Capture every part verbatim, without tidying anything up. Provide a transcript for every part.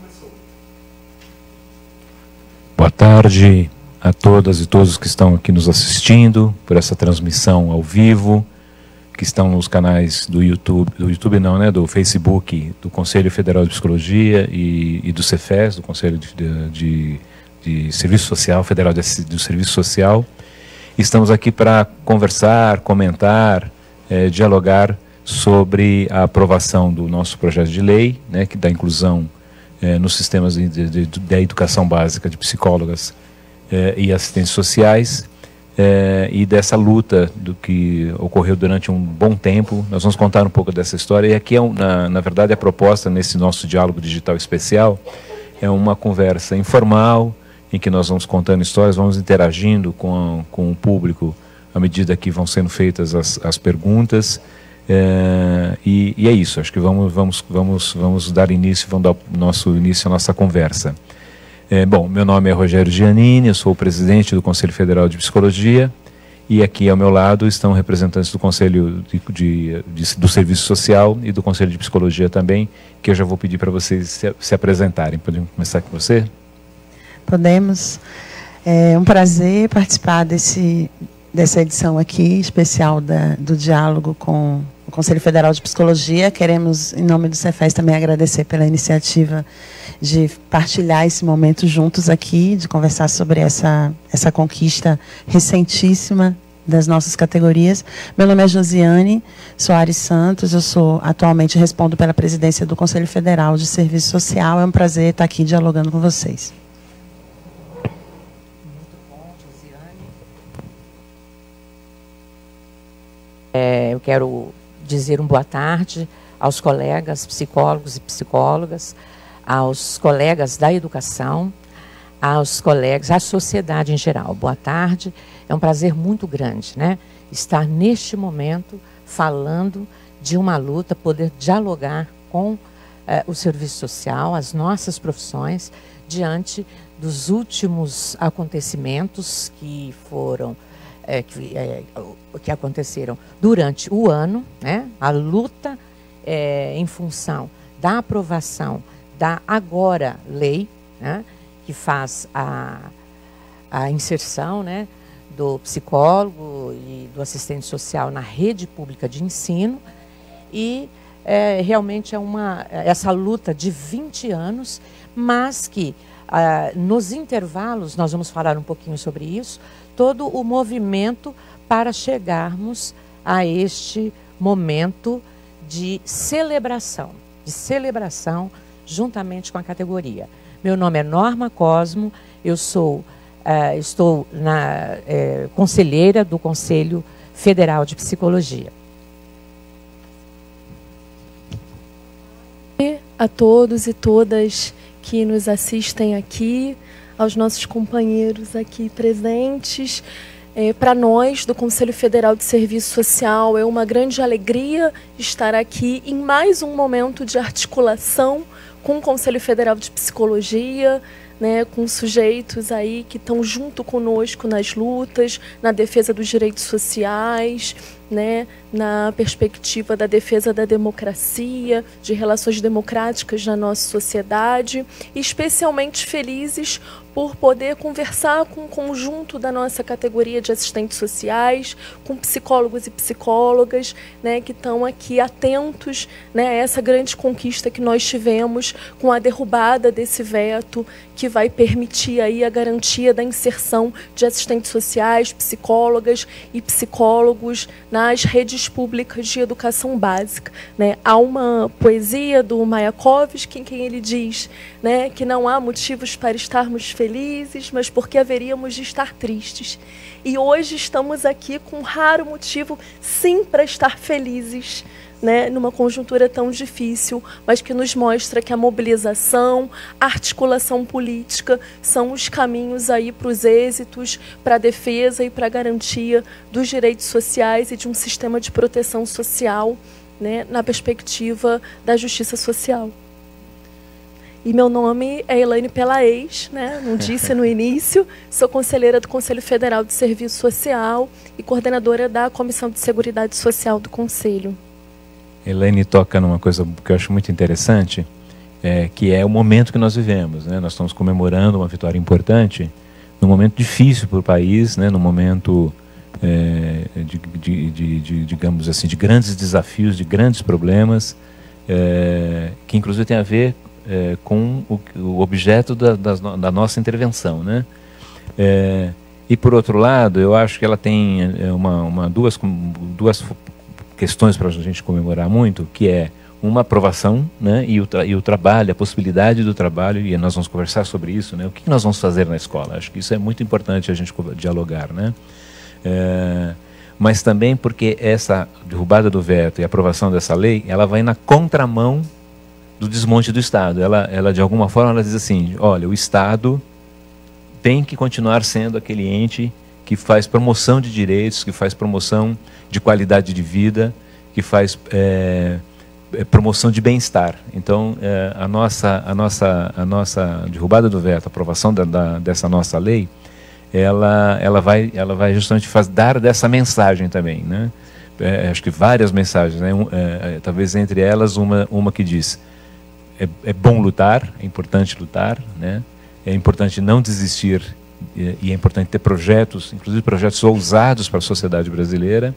Boa tarde a todas e todos que estão aqui nos assistindo por essa transmissão ao vivo, que estão nos canais do YouTube, do YouTube não, né, do Facebook, do Conselho Federal de Psicologia e, e do Cefes, do Conselho de, de, de Serviço Social, Federal de, do Serviço Social. Estamos aqui para conversar, comentar, eh, dialogar sobre a aprovação do nosso projeto de lei, né, que dá inclusão eh, nos sistemas de, de, de, da educação básica de psicólogas eh, e assistentes sociais, eh, e dessa luta do que ocorreu durante um bom tempo. Nós vamos contar um pouco dessa história, e aqui, é um, na, na verdade, a proposta nesse nosso diálogo digital especial é uma conversa informal, em que nós vamos contando histórias, vamos interagindo com, com o público à medida que vão sendo feitas as, as perguntas. É, e, e é isso, acho que vamos, vamos, vamos, vamos dar início, vamos dar o nosso início à nossa conversa. É, bom, meu nome é Rogério Giannini, eu sou o presidente do Conselho Federal de Psicologia, e aqui ao meu lado estão representantes do Conselho de, de, de, do Serviço Social e do Conselho de Psicologia também, que eu já vou pedir para vocês se, se apresentarem. Podemos começar com você? Podemos. É um prazer participar desse, dessa edição aqui, especial da, do diálogo com o Conselho Federal de Psicologia. Queremos, em nome do Cefes, também agradecer pela iniciativa de partilhar esse momento juntos aqui, de conversar sobre essa, essa conquista recentíssima das nossas categorias. Meu nome é Josiane Soares Santos, eu sou, atualmente respondo pela presidência do Conselho Federal de Serviço Social. É um prazer estar aqui dialogando com vocês. É, eu quero dizer uma boa tarde aos colegas psicólogos e psicólogas, aos colegas da educação, aos colegas, à sociedade em geral. Boa tarde, é um prazer muito grande, né, estar neste momento falando de uma luta, poder dialogar com eh, o serviço social, as nossas profissões, diante dos últimos acontecimentos que foram É, que, é, que aconteceram durante o ano, né? A luta é, em função da aprovação da agora lei, né? Que faz a, a inserção, né? Do psicólogo e do assistente social na rede pública de ensino, e é, realmente é uma, essa luta de vinte anos, mas que ah, nos intervalos, nós vamos falar um pouquinho sobre isso, todo o movimento para chegarmos a este momento de celebração, de celebração juntamente com a categoria. Meu nome é Norma Cosmo, eu sou, uh, estou na uh, conselheira do Conselho Federal de Psicologia. E a todos e todas que nos assistem aqui, aos nossos companheiros aqui presentes. É, para nós, do Conselho Federal de Serviço Social, é uma grande alegria estar aqui em mais um momento de articulação com o Conselho Federal de Psicologia, né, com sujeitos aí que estão junto conosco nas lutas, na defesa dos direitos sociais, né, na perspectiva da defesa da democracia, de relações democráticas na nossa sociedade, e especialmente felizes por poder conversar com o conjunto da nossa categoria de assistentes sociais, com psicólogos e psicólogas, né, que estão aqui atentos, né, a essa grande conquista que nós tivemos com a derrubada desse veto que vai permitir aí a garantia da inserção de assistentes sociais, psicólogas e psicólogos nas redes públicas de educação básica, né? Há uma poesia do Mayakovsky em que ele diz, né, que não há motivos para estarmos felizes, mas porque haveríamos de estar tristes. E hoje estamos aqui com um raro motivo, sim, para estar felizes, né, numa conjuntura tão difícil, mas que nos mostra que a mobilização, a articulação política são os caminhos aí para os êxitos, para a defesa e para a garantia dos direitos sociais e de um sistema de proteção social, né, na perspectiva da justiça social. E meu nome é Elaine Pelaez, né? Não disse no início, sou conselheira do Conselho Federal de Serviço Social e coordenadora da Comissão de Seguridade Social do Conselho. Elaine toca numa coisa que eu acho muito interessante, é, que é o momento que nós vivemos, né? Nós estamos comemorando uma vitória importante, num momento difícil para o país, né? Num momento, é, de, de, de, de, digamos assim, de grandes desafios, de grandes problemas, é, que inclusive tem a ver é, com o, o objeto da, da, da nossa intervenção, né? É, e por outro lado, eu acho que ela tem uma, uma, duas, duas questões para a gente comemorar muito, que é uma aprovação, né, e, o e o trabalho, a possibilidade do trabalho, e nós vamos conversar sobre isso, né, o que nós vamos fazer na escola. Acho que isso é muito importante a gente dialogar, né? É, mas também porque essa derrubada do veto e a aprovação dessa lei, ela vai na contramão do desmonte do Estado. Ela, ela de alguma forma, ela diz assim, olha, o Estado tem que continuar sendo aquele ente que faz promoção de direitos, que faz promoção de qualidade de vida, que faz é, promoção de bem-estar. Então, é, a, nossa, a, nossa, a nossa derrubada do veto, a aprovação da, da, dessa nossa lei, ela, ela, vai, ela vai justamente faz, dar dessa mensagem também, né? É, acho que várias mensagens, né? Um, é, talvez entre elas uma, uma que diz, é, é bom lutar, é importante lutar, né? É importante não desistir e é importante ter projetos, inclusive projetos ousados para a sociedade brasileira.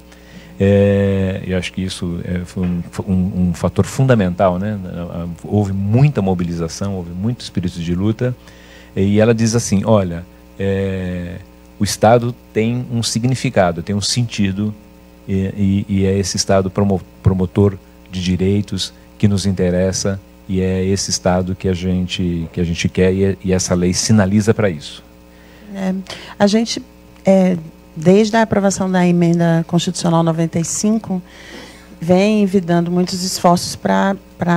É, eu acho que isso é, foi um, um, um fator fundamental, né? Houve muita mobilização, houve muito espírito de luta. E ela diz assim, olha, é, o Estado tem um significado, tem um sentido, e, e, e é esse Estado promo, promotor de direitos que nos interessa, e é esse Estado que a gente, que a gente quer, e, e essa lei sinaliza para isso. É, a gente, é, desde a aprovação da Emenda Constitucional noventa e cinco, vem envidando muitos esforços para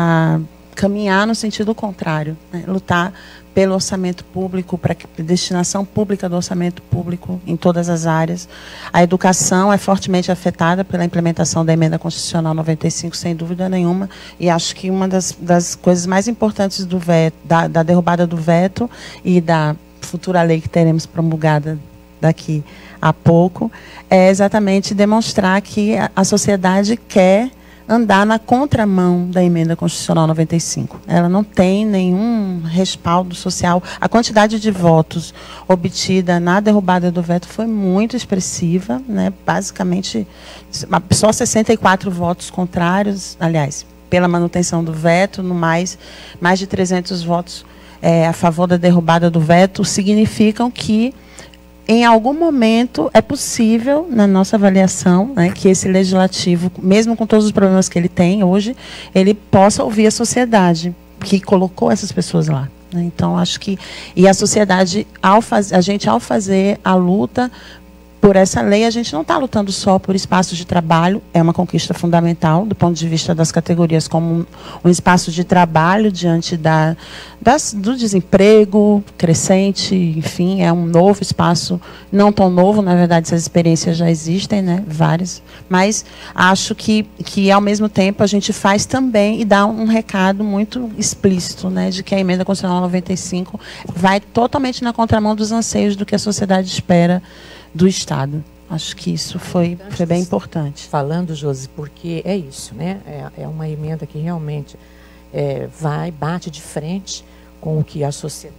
caminhar no sentido contrário, né? Lutar pelo orçamento público, para a destinação pública do orçamento público em todas as áreas. A educação é fortemente afetada pela implementação da Emenda Constitucional noventa e cinco, sem dúvida nenhuma, e acho que uma das, das coisas mais importantes do veto, da, da derrubada do veto e da futura lei que teremos promulgada daqui a pouco, é exatamente demonstrar que a, a sociedade quer andar na contramão da Emenda Constitucional noventa e cinco. Ela não tem nenhum respaldo social. A quantidade de votos obtida na derrubada do veto foi muito expressiva, né? Basicamente, só sessenta e quatro votos contrários, aliás, pela manutenção do veto, no mais, mais de trezentos votos é, a favor da derrubada do veto, significam que em algum momento é possível, na nossa avaliação, né, que esse legislativo, mesmo com todos os problemas que ele tem hoje, ele possa ouvir a sociedade que colocou essas pessoas lá, né? Então, acho que... E a sociedade, ao faz, a gente, ao fazer a luta por essa lei, a gente não está lutando só por espaços de trabalho, é uma conquista fundamental do ponto de vista das categorias, como um, um espaço de trabalho diante da, das, do desemprego crescente, enfim, é um novo espaço, não tão novo, na verdade, essas experiências já existem, né, várias, mas acho que, que, ao mesmo tempo, a gente faz também e dá um recado muito explícito, né, de que a Emenda Constitucional noventa e cinco vai totalmente na contramão dos anseios do que a sociedade espera do Estado. Acho que isso foi, foi bem importante. Falando, Josi, porque é isso, né? É, é uma emenda que realmente é, vai, bate de frente com o que a sociedade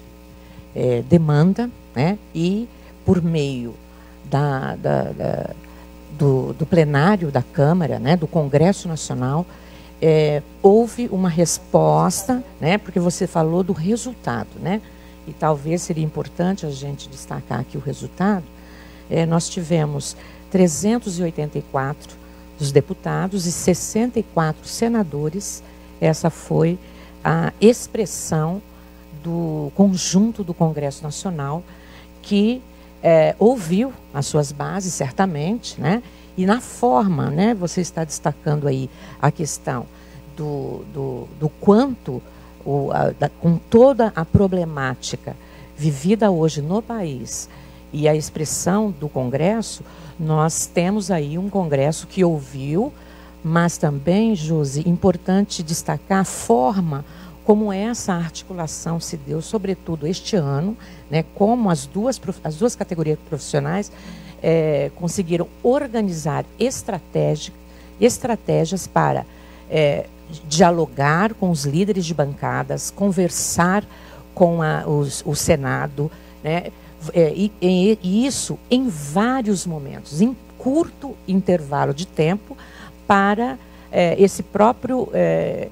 é, demanda, né? E por meio da, da, da, do, do plenário da Câmara, né? Do Congresso Nacional, é, houve uma resposta, né? Porque você falou do resultado, né? E talvez seria importante a gente destacar aqui o resultado. É, nós tivemos trezentos e oitenta e quatro dos deputados e sessenta e quatro senadores. Essa foi a expressão do conjunto do Congresso Nacional, que é, ouviu as suas bases, certamente, né? E na forma, né? Você está destacando aí a questão do, do, do quanto, o, a, da, com toda a problemática vivida hoje no país, e a expressão do Congresso, nós temos aí um Congresso que ouviu, mas também, Josi, importante destacar a forma como essa articulação se deu, sobretudo este ano, né, como as duas, as duas categorias profissionais é, conseguiram organizar estratégia, estratégias para é, dialogar com os líderes de bancadas, conversar com a, os, o Senado, né? E, e, e isso em vários momentos, em curto intervalo de tempo, para é, esse próprio é,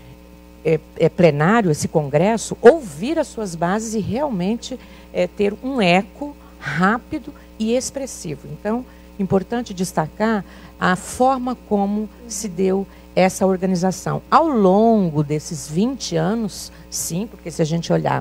é, é, plenário, esse congresso, ouvir as suas bases e realmente é, ter um eco rápido e expressivo. Então, importante destacar a forma como se deu essa organização. Ao longo desses vinte anos, sim, porque se a gente olhar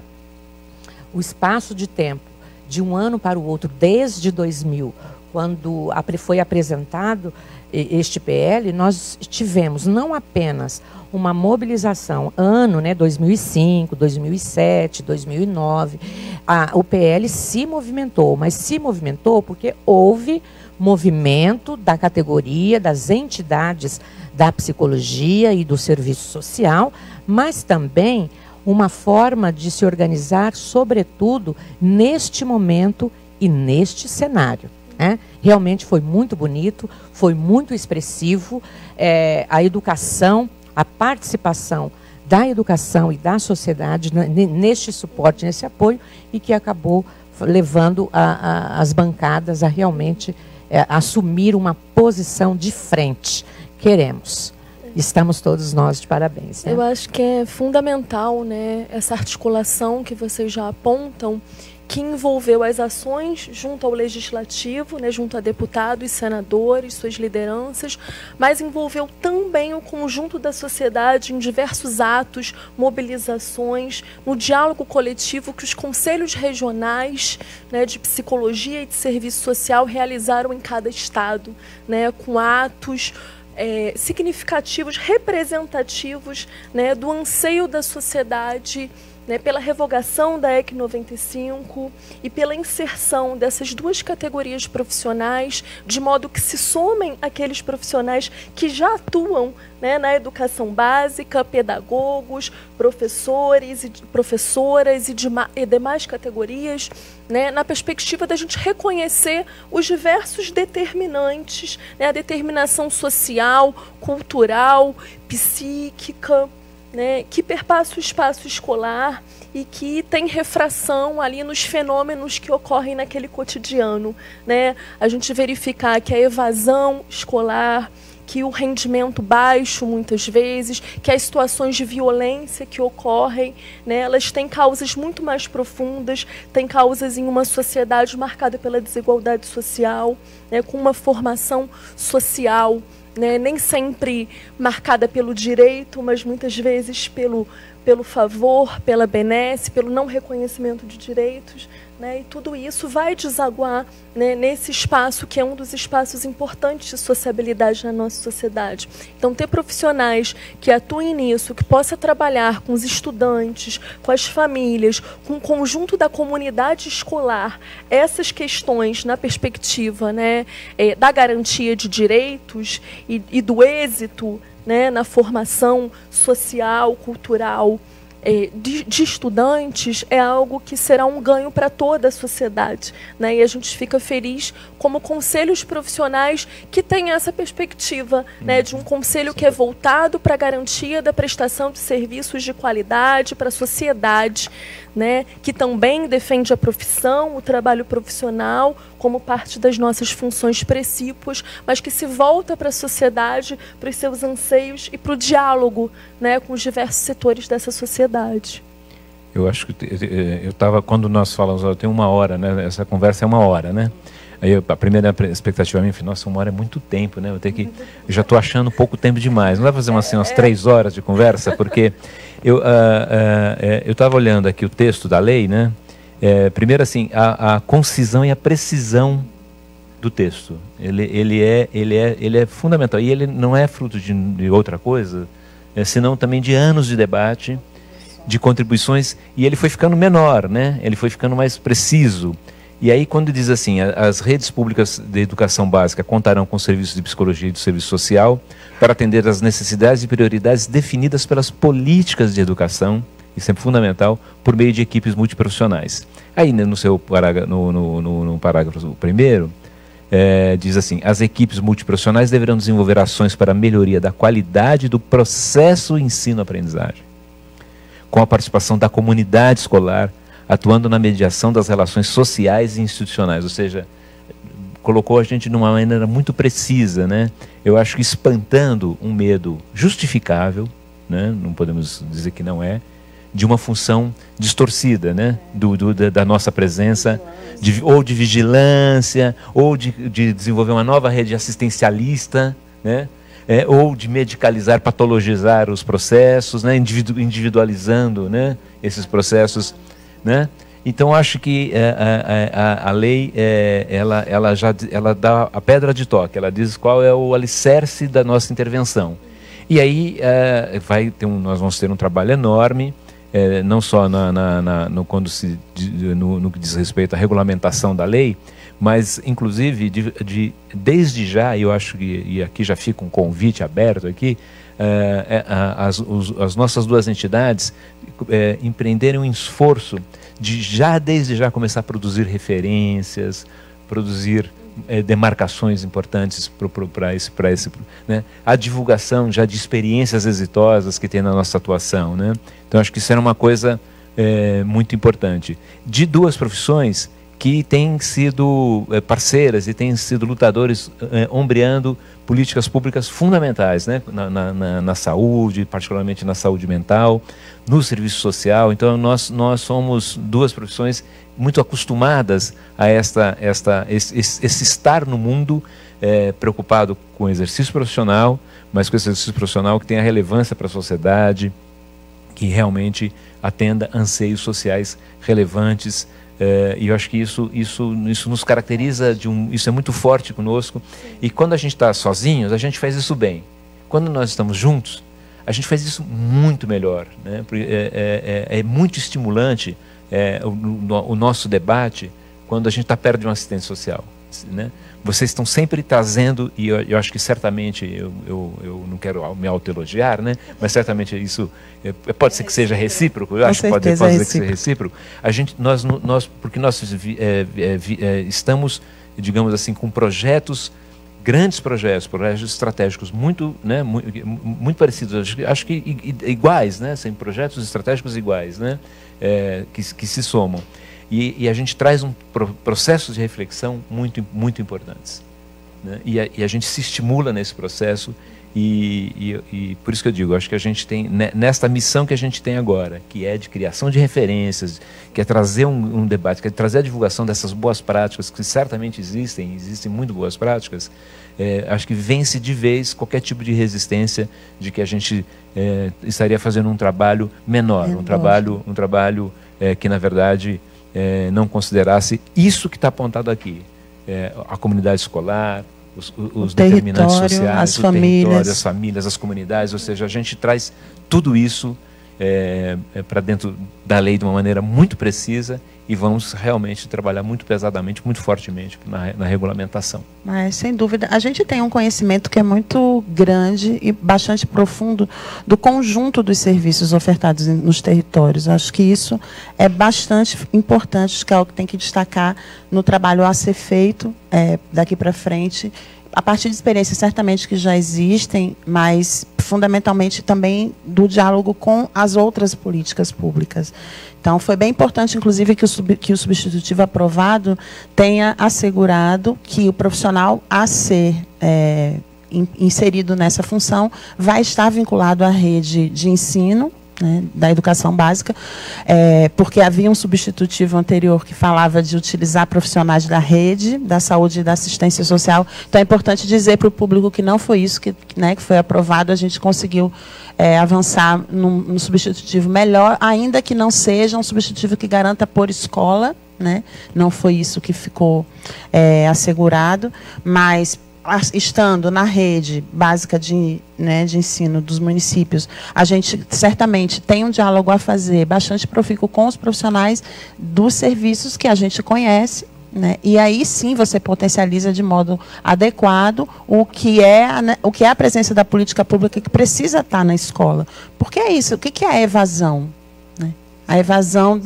o espaço de tempo de um ano para o outro, desde dois mil, quando foi apresentado este P L, nós tivemos não apenas uma mobilização, ano, né, dois mil e cinco, dois mil e sete, dois mil e nove, a, o P L se movimentou, mas se movimentou porque houve movimento da categoria, das entidades da psicologia e do serviço social, mas também uma forma de se organizar, sobretudo, neste momento e neste cenário. Né? Realmente foi muito bonito, foi muito expressivo. É, a educação, a participação da educação e da sociedade neste suporte, nesse apoio, e que acabou levando a, a, as bancadas a realmente é, assumir uma posição de frente. Queremos. Estamos todos nós de parabéns. Né? Eu acho que é fundamental, né, essa articulação que vocês já apontam, que envolveu as ações junto ao Legislativo, né, junto a deputados, senadores, suas lideranças, mas envolveu também o conjunto da sociedade em diversos atos, mobilizações, no diálogo coletivo que os conselhos regionais, né, de psicologia e de serviço social realizaram em cada estado, né, com atos É, significativos, representativos, né, do anseio da sociedade, né, pela revogação da E C noventa e cinco e pela inserção dessas duas categorias profissionais, de modo que se somem aqueles profissionais que já atuam, né, na educação básica, pedagogos, professores e professoras e, de, e demais categorias, né, na perspectiva da gente reconhecer os diversos determinantes, né, a determinação social, cultural, psíquica, né, que perpassa o espaço escolar e que tem refração ali nos fenômenos que ocorrem naquele cotidiano. Né? A gente verificar que a evasão escolar, que o rendimento baixo, muitas vezes, que as situações de violência que ocorrem, né, elas têm causas muito mais profundas, têm causas em uma sociedade marcada pela desigualdade social, né, com uma formação social, né, nem sempre marcada pelo direito, mas muitas vezes pelo, pelo favor, pela benesse, pelo não reconhecimento de direitos. Né, e tudo isso vai desaguar, né, nesse espaço que é um dos espaços importantes de sociabilidade na nossa sociedade. Então, ter profissionais que atuem nisso, que possa trabalhar com os estudantes, com as famílias, com o conjunto da comunidade escolar, essas questões na perspectiva, né, é, da garantia de direitos e, e do êxito, né, na formação social, cultural, De, de estudantes, é algo que será um ganho para toda a sociedade. Né? E a gente fica feliz como conselhos profissionais que têm essa perspectiva, né, de um conselho que é voltado para a garantia da prestação de serviços de qualidade para a sociedade, né, que também defende a profissão, o trabalho profissional, como parte das nossas funções precípuas, mas que se volta para a sociedade, para os seus anseios e para o diálogo, né, com os diversos setores dessa sociedade. Eu acho que eu estava, quando nós falamos, eu tenho uma hora, né? Essa conversa é uma hora, né? Aí eu, a primeira expectativa minha foi, nossa, uma hora é muito tempo, né? Eu tenho que, eu já estou achando pouco tempo demais. Não dá para fazer umas, assim, umas três horas de conversa, porque eu uh, uh, eu estava olhando aqui o texto da lei, né? É, primeiro, assim, a, a concisão e a precisão do texto. Ele, ele, é, ele, é, ele é fundamental. E ele não é fruto de, de outra coisa, é, senão também de anos de debate, de contribuições, e ele foi ficando menor, né? Ele foi ficando mais preciso. E aí, quando diz assim, as redes públicas de educação básica contarão com serviços de psicologia e de serviço social para atender às necessidades e prioridades definidas pelas políticas de educação, isso é fundamental, por meio de equipes multiprofissionais. Aí, no seu parágrafo, no, no, no, no parágrafo primeiro, é, diz assim: as equipes multiprofissionais deverão desenvolver ações para a melhoria da qualidade do processo ensino-aprendizagem, com a participação da comunidade escolar, atuando na mediação das relações sociais e institucionais. Ou seja, colocou a gente de uma maneira muito precisa, né? Eu acho que espantando um medo justificável, né? Não podemos dizer que não é, de uma função distorcida, né? do, do, da, da nossa presença, de, ou de vigilância, ou de, de desenvolver uma nova rede assistencialista, né? É, ou de medicalizar, patologizar os processos, né? Individu, individualizando, né? esses processos, né? Então, acho que é, a, a, a lei, é, ela, ela já ela dá a pedra de toque, ela diz qual é o alicerce da nossa intervenção. E aí é, vai ter um, nós vamos ter um trabalho enorme, é, não só na, na, na, no, quando se, no, no que diz respeito à regulamentação da lei, mas, inclusive, de, de, desde já, e eu acho que, e aqui já fica um convite aberto aqui, é, é, as, os, as nossas duas entidades é, empreenderem um esforço de já, desde já, começar a produzir referências, produzir é, demarcações importantes para esse, para esse, né? A divulgação já de experiências exitosas que tem na nossa atuação, né? Então, acho que isso era uma coisa é, muito importante. De duas profissões que têm sido é, parceiras e têm sido lutadores é, ombreando políticas públicas fundamentais, né? na, na, na saúde, particularmente na saúde mental, no serviço social. Então, nós, nós somos duas profissões muito acostumadas a esta, esta, esse, esse estar no mundo é, preocupado com o exercício profissional, mas com esse exercício profissional que tenha relevância para a sociedade, que realmente atenda anseios sociais relevantes. É, e eu acho que isso, isso, isso nos caracteriza, de um, isso é muito forte conosco. Sim. E quando a gente está sozinhos, a gente faz isso bem. Quando nós estamos juntos, a gente faz isso muito melhor, né? Porque é, é, é muito estimulante é, o, o nosso debate quando a gente está perto de um assistente social, né? Vocês estão sempre trazendo, e eu, eu acho que certamente, eu, eu, eu não quero me autoelogiar, né? Mas certamente isso é, pode ser que seja recíproco, eu Com acho que pode, pode é ser que seja recíproco. A gente, nós, nós, porque nós é, é, estamos, digamos assim, com projetos, grandes projetos, projetos estratégicos muito, né, muito, muito parecidos, acho, acho que iguais, né? São projetos estratégicos iguais, né? É, que, que se somam. E, e a gente traz um pro, processos de reflexão muito, muito importantes, né? E, a, e a gente se estimula nesse processo e, e, e por isso que eu digo, acho que a gente tem, nesta missão que a gente tem agora, que é de criação de referências, que é trazer um, um debate, que é trazer a divulgação dessas boas práticas, que certamente existem, existem muito boas práticas, é, acho que vence de vez qualquer tipo de resistência de que a gente é, estaria fazendo um trabalho menor, é um trabalho, um trabalho é, que, na verdade, É, não considerasse isso que está apontado aqui, é, a comunidade escolar, os, os determinantes sociais, as o famílias. território, as famílias, as comunidades, ou seja, a gente traz tudo isso é, é, para dentro da lei de uma maneira muito precisa e vamos realmente trabalhar muito pesadamente, muito fortemente na, na regulamentação. Mas, sem dúvida, a gente tem um conhecimento que é muito grande e bastante profundo do conjunto dos serviços ofertados nos territórios. Acho que isso é bastante importante, que é algo que tem que destacar no trabalho a ser feito é, daqui para frente, a partir de experiências certamente que já existem, mas fundamentalmente também do diálogo com as outras políticas públicas. Então, foi bem importante, inclusive, que o, sub, que o substitutivo aprovado tenha assegurado que o profissional a ser é, in, inserido nessa função vai estar vinculado à rede de ensino, né, da educação básica, é, porque havia um substitutivo anterior que falava de utilizar profissionais da rede, da saúde e da assistência social. Então, é importante dizer para o público que não foi isso que, né, que foi aprovado, a gente conseguiu é, avançar num, num substitutivo melhor, ainda que não seja um substitutivo que garanta por escola, né, não foi isso que ficou é, assegurado, mas estando na rede básica de, né, de ensino dos municípios, a gente certamente tem um diálogo a fazer bastante profícuo com os profissionais dos serviços que a gente conhece, né, e aí sim você potencializa de modo adequado o que é a, o que é a presença da política pública que precisa estar na escola. Porque é isso, o que é a evasão? Né? A evasão das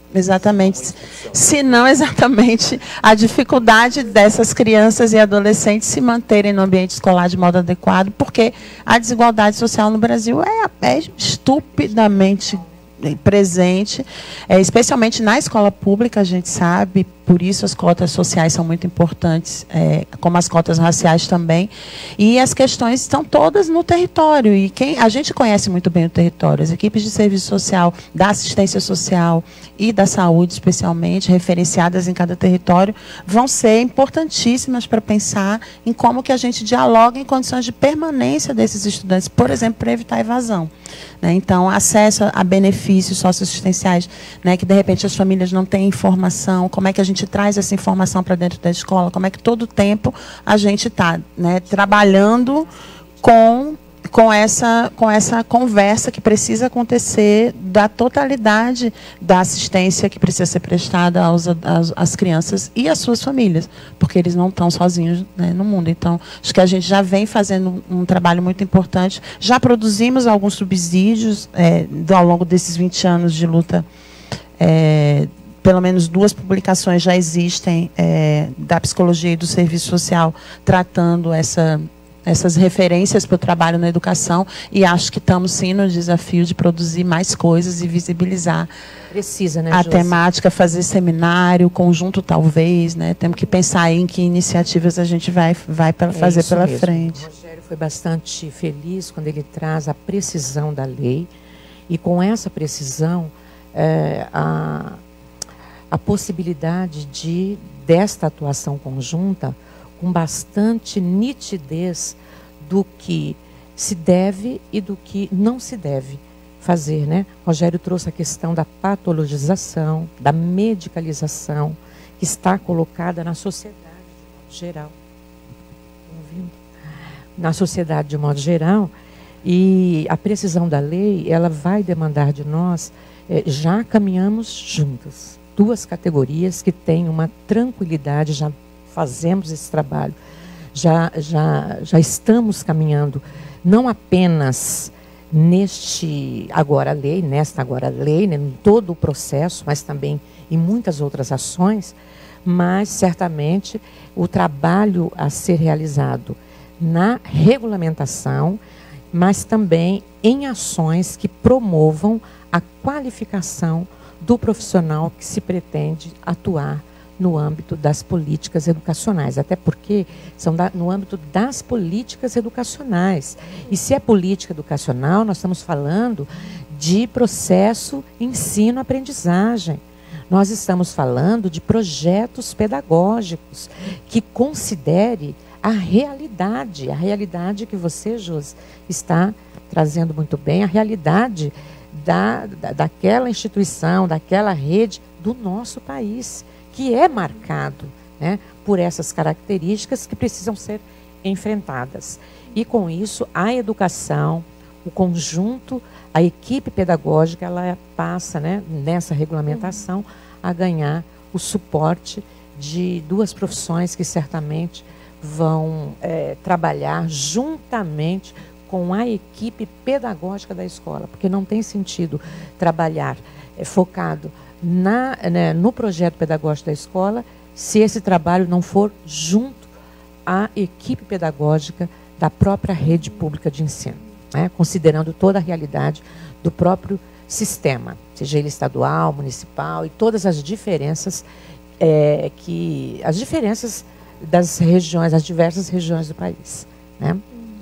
Exatamente. Se não, exatamente, a dificuldade dessas crianças e adolescentes se manterem no ambiente escolar de modo adequado, porque a desigualdade social no Brasil é, é estupidamente presente, é, especialmente na escola pública, a gente sabe, por isso as cotas sociais são muito importantes, é, como as cotas raciais também, e as questões estão todas no território, e quem, a gente conhece muito bem o território, as equipes de serviço social, da assistência social e da saúde, especialmente, referenciadas em cada território, vão ser importantíssimas para pensar em como que a gente dialoga em condições de permanência desses estudantes, por exemplo, para evitar evasão. Né? Então, acesso a benefícios socioassistenciais, né, que, de repente, as famílias não têm informação, como é que a gente traz essa informação para dentro da escola, como é que todo o tempo a gente está, né, trabalhando com, com, essa, com essa conversa que precisa acontecer da totalidade da assistência que precisa ser prestada aos, às, às crianças e às suas famílias, porque eles não estão sozinhos, né, no mundo. Então, acho que a gente já vem fazendo um trabalho muito importante, já produzimos alguns subsídios é, ao longo desses vinte anos de luta. É, pelo menos duas publicações já existem é, da psicologia e do serviço social tratando essa, essas referências para o trabalho na educação, e acho que estamos sim no desafio de produzir mais coisas e visibilizar Precisa, né, a Josi? temática, fazer seminário, conjunto talvez, né? Temos que pensar aí em que iniciativas a gente vai, vai pra fazer é isso pela mesmo. frente. O Rogério foi bastante feliz quando ele traz a precisão da lei, e com essa precisão, é, a a possibilidade de, desta atuação conjunta, com bastante nitidez do que se deve e do que não se deve fazer, né? Rogério trouxe a questão da patologização, da medicalização, que está colocada na sociedade de modo geral. Estão ouvindo? Na sociedade de modo geral, e a precisão da lei, ela vai demandar de nós, eh, já caminhamos juntas, duas categorias que têm uma tranquilidade, já fazemos esse trabalho, já, já, já estamos caminhando, não apenas neste agora lei, nesta agora lei, né, em todo o processo, mas também em muitas outras ações, mas certamente o trabalho a ser realizado na regulamentação, mas também em ações que promovam a qualificação do profissional que se pretende atuar no âmbito das políticas educacionais, até porque são da, no âmbito das políticas educacionais. E se é política educacional, nós estamos falando de processo ensino-aprendizagem. Nós estamos falando de projetos pedagógicos que considere a realidade, a realidade que você, Josi, está trazendo muito bem, a realidade Da, da, daquela instituição, daquela rede do nosso país, que é marcado, né, por essas características que precisam ser enfrentadas. E com isso, a educação, o conjunto, a equipe pedagógica, ela passa, né, nessa regulamentação a ganhar o suporte de duas profissões que certamente vão é, trabalhar juntamente com a equipe pedagógica da escola, porque não tem sentido trabalhar é, focado na, né, no projeto pedagógico da escola se esse trabalho não for junto à equipe pedagógica da própria rede pública de ensino, né, considerando toda a realidade do próprio sistema, seja ele estadual, municipal, e todas as diferenças é, que as diferenças das regiões, as diversas regiões do país, né?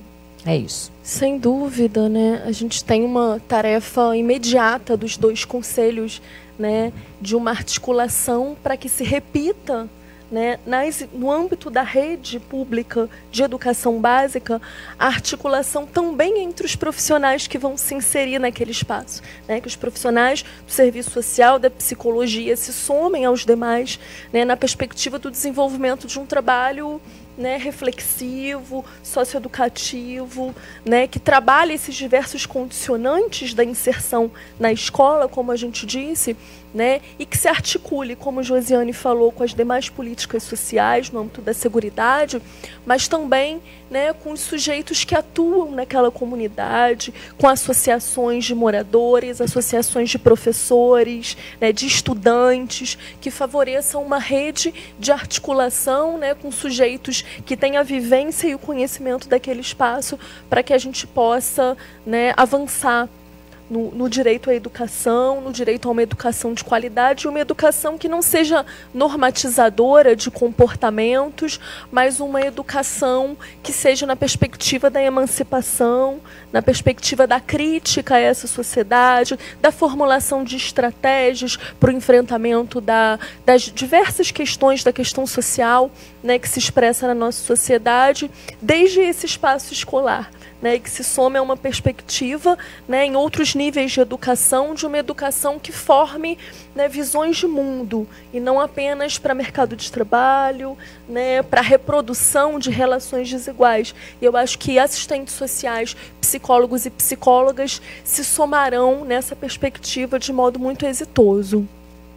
É isso. Sem dúvida, né? A gente tem uma tarefa imediata dos dois conselhos, né, de uma articulação para que se repita, né, nas, no âmbito da rede pública de educação básica, a articulação também entre os profissionais que vão se inserir naquele espaço, né, que os profissionais do serviço social, da psicologia se somem aos demais, né, na perspectiva do desenvolvimento de um trabalho né, reflexivo, socioeducativo, né, que trabalha esses diversos condicionantes da inserção na escola, como a gente disse, né, e que se articule, como Josiane falou, com as demais políticas sociais no âmbito da seguridade, mas também, né, com os sujeitos que atuam naquela comunidade, com associações de moradores, associações de professores, né, de estudantes, que favoreçam uma rede de articulação, né, com sujeitos que têm a vivência e o conhecimento daquele espaço, para que a gente possa, né, avançar No, no direito à educação, no direito a uma educação de qualidade, uma educação que não seja normatizadora de comportamentos, mas uma educação que seja na perspectiva da emancipação, na perspectiva da crítica a essa sociedade, da formulação de estratégias para o enfrentamento da, das diversas questões da questão social, né, que se expressa na nossa sociedade, desde esse espaço escolar. Né, que se some a uma perspectiva, né, em outros níveis de educação, de uma educação que forme, né, visões de mundo, e não apenas para mercado de trabalho, né, para reprodução de relações desiguais. E eu acho que assistentes sociais, psicólogos e psicólogas se somarão nessa perspectiva de modo muito exitoso.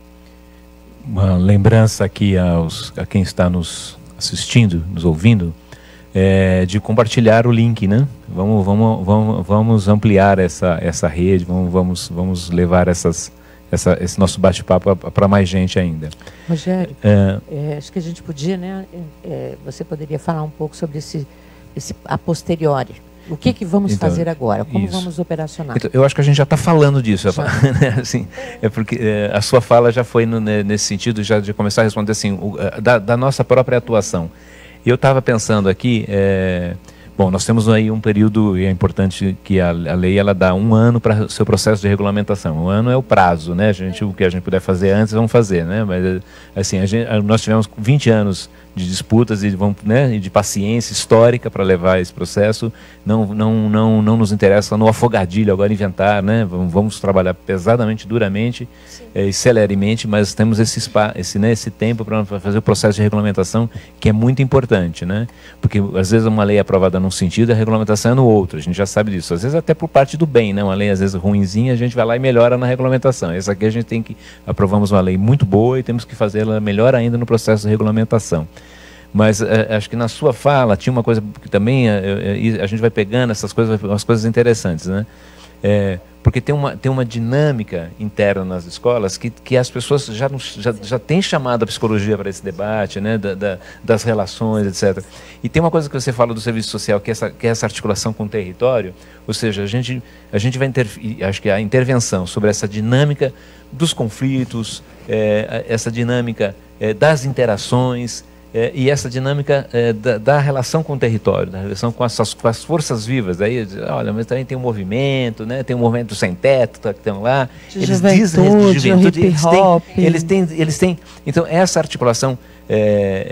Uma lembrança aqui aos, a quem está nos assistindo, nos ouvindo, É, de compartilhar o link, né? Vamos, vamos, vamos, vamos ampliar essa, essa rede, vamos, vamos, vamos levar essas, essa, esse nosso bate-papo para mais gente ainda. Rogério, é, é, acho que a gente podia, né? É, você poderia falar um pouco sobre esse, esse a posteriori. O que, que vamos então, fazer agora? Como isso. vamos operacionar? Então, eu acho que a gente já está falando disso. assim, é porque é, a sua fala já foi no, nesse sentido, já de começar a responder assim, o, da, da nossa própria atuação. Eu estava pensando aqui, é, bom, nós temos aí um período, e é importante que a, a lei ela dá um ano para o seu processo de regulamentação. Um ano é o prazo, né? A gente, o que a gente puder fazer antes, vamos fazer, né? Mas, assim, a gente, nós tivemos vinte anos de disputas e, vamos, né, de paciência histórica para levar esse processo. Não, não, não, não nos interessa no afogadilho agora inventar, né? Vamos, vamos trabalhar pesadamente, duramente é, e celeremente, mas temos esse, spa, esse, né, esse tempo para fazer o processo de regulamentação, que é muito importante, né? Porque às vezes uma lei é aprovada num sentido e a regulamentação é no outro, a gente já sabe disso. Às vezes até por parte do bem, né? Uma lei às vezes ruinzinha, a gente vai lá e melhora na regulamentação. Essa aqui a gente tem que, aprovamos uma lei muito boa e temos que fazê-la melhor ainda no processo de regulamentação. Mas é, acho que na sua fala tinha uma coisa que também é, é, a gente vai pegando essas coisas, umas coisas interessantes, né? É, porque tem uma, tem uma dinâmica interna nas escolas que, que as pessoas já, já, já têm chamado a psicologia para esse debate, né? da, da, das relações, etcétera. E tem uma coisa que você fala do serviço social, que é essa, que é essa articulação com o território, ou seja, a gente, a gente vai intervir, acho que a intervenção sobre essa dinâmica dos conflitos, é, essa dinâmica é, das interações, É, e essa dinâmica é, da, da relação com o território, da relação com, essas, com as forças vivas. Aí, olha, mas também tem um movimento, né? Tem um movimento sem teto, tá, que estão lá. De eles juventude, dizem, de juventude, eles têm, eles têm, eles têm. Então, essa articulação, é,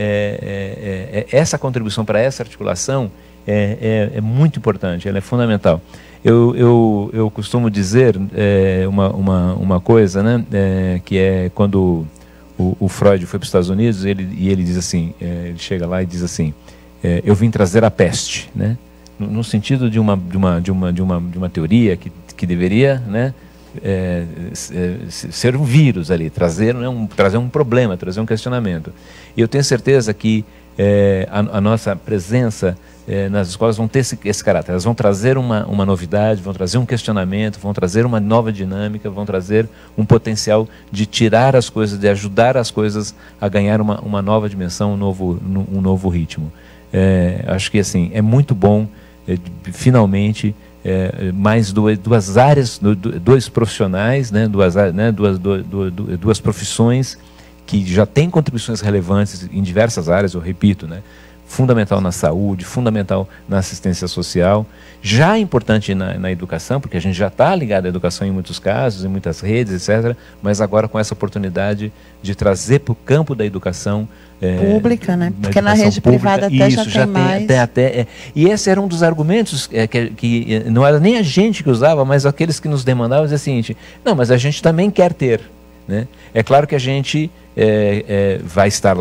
é, é, é, essa contribuição para essa articulação é, é, é muito importante, ela é fundamental. Eu, eu, eu costumo dizer é, uma, uma, uma coisa, né? É, que é quando O, o Freud foi para os Estados Unidos ele, e ele diz assim, é, ele chega lá e diz assim, é, eu vim trazer a peste, né? No, no sentido de uma, de uma, de uma, de uma, de uma teoria que, que deveria, né, é, é, ser um vírus ali, trazer, né, um, trazer um problema, trazer um questionamento. E eu tenho certeza que é, a, a nossa presença é, nas escolas vão ter esse, esse caráter, elas vão trazer uma, uma novidade, vão trazer um questionamento, vão trazer uma nova dinâmica, vão trazer um potencial de tirar as coisas, de ajudar as coisas a ganhar uma, uma nova dimensão, um novo, um novo ritmo. É, acho que assim, é muito bom, é, finalmente, é, mais duas, duas áreas, dois profissionais, né, duas, né, duas, duas, duas, duas profissões que já têm contribuições relevantes em diversas áreas, eu repito, né? Fundamental na saúde, fundamental na assistência social, já importante na, na educação, porque a gente já está ligado à educação em muitos casos, em muitas redes, etcétera, mas agora com essa oportunidade de trazer para o campo da educação é, pública, né? Porque na rede pública, privada até isso, já tem, já tem mais. Até, até, é. E esse era um dos argumentos é, que, que não era nem a gente que usava, mas aqueles que nos demandavam, dizer o seguinte, não, mas a gente também quer ter, né? É claro que a gente é, é, vai estar lá,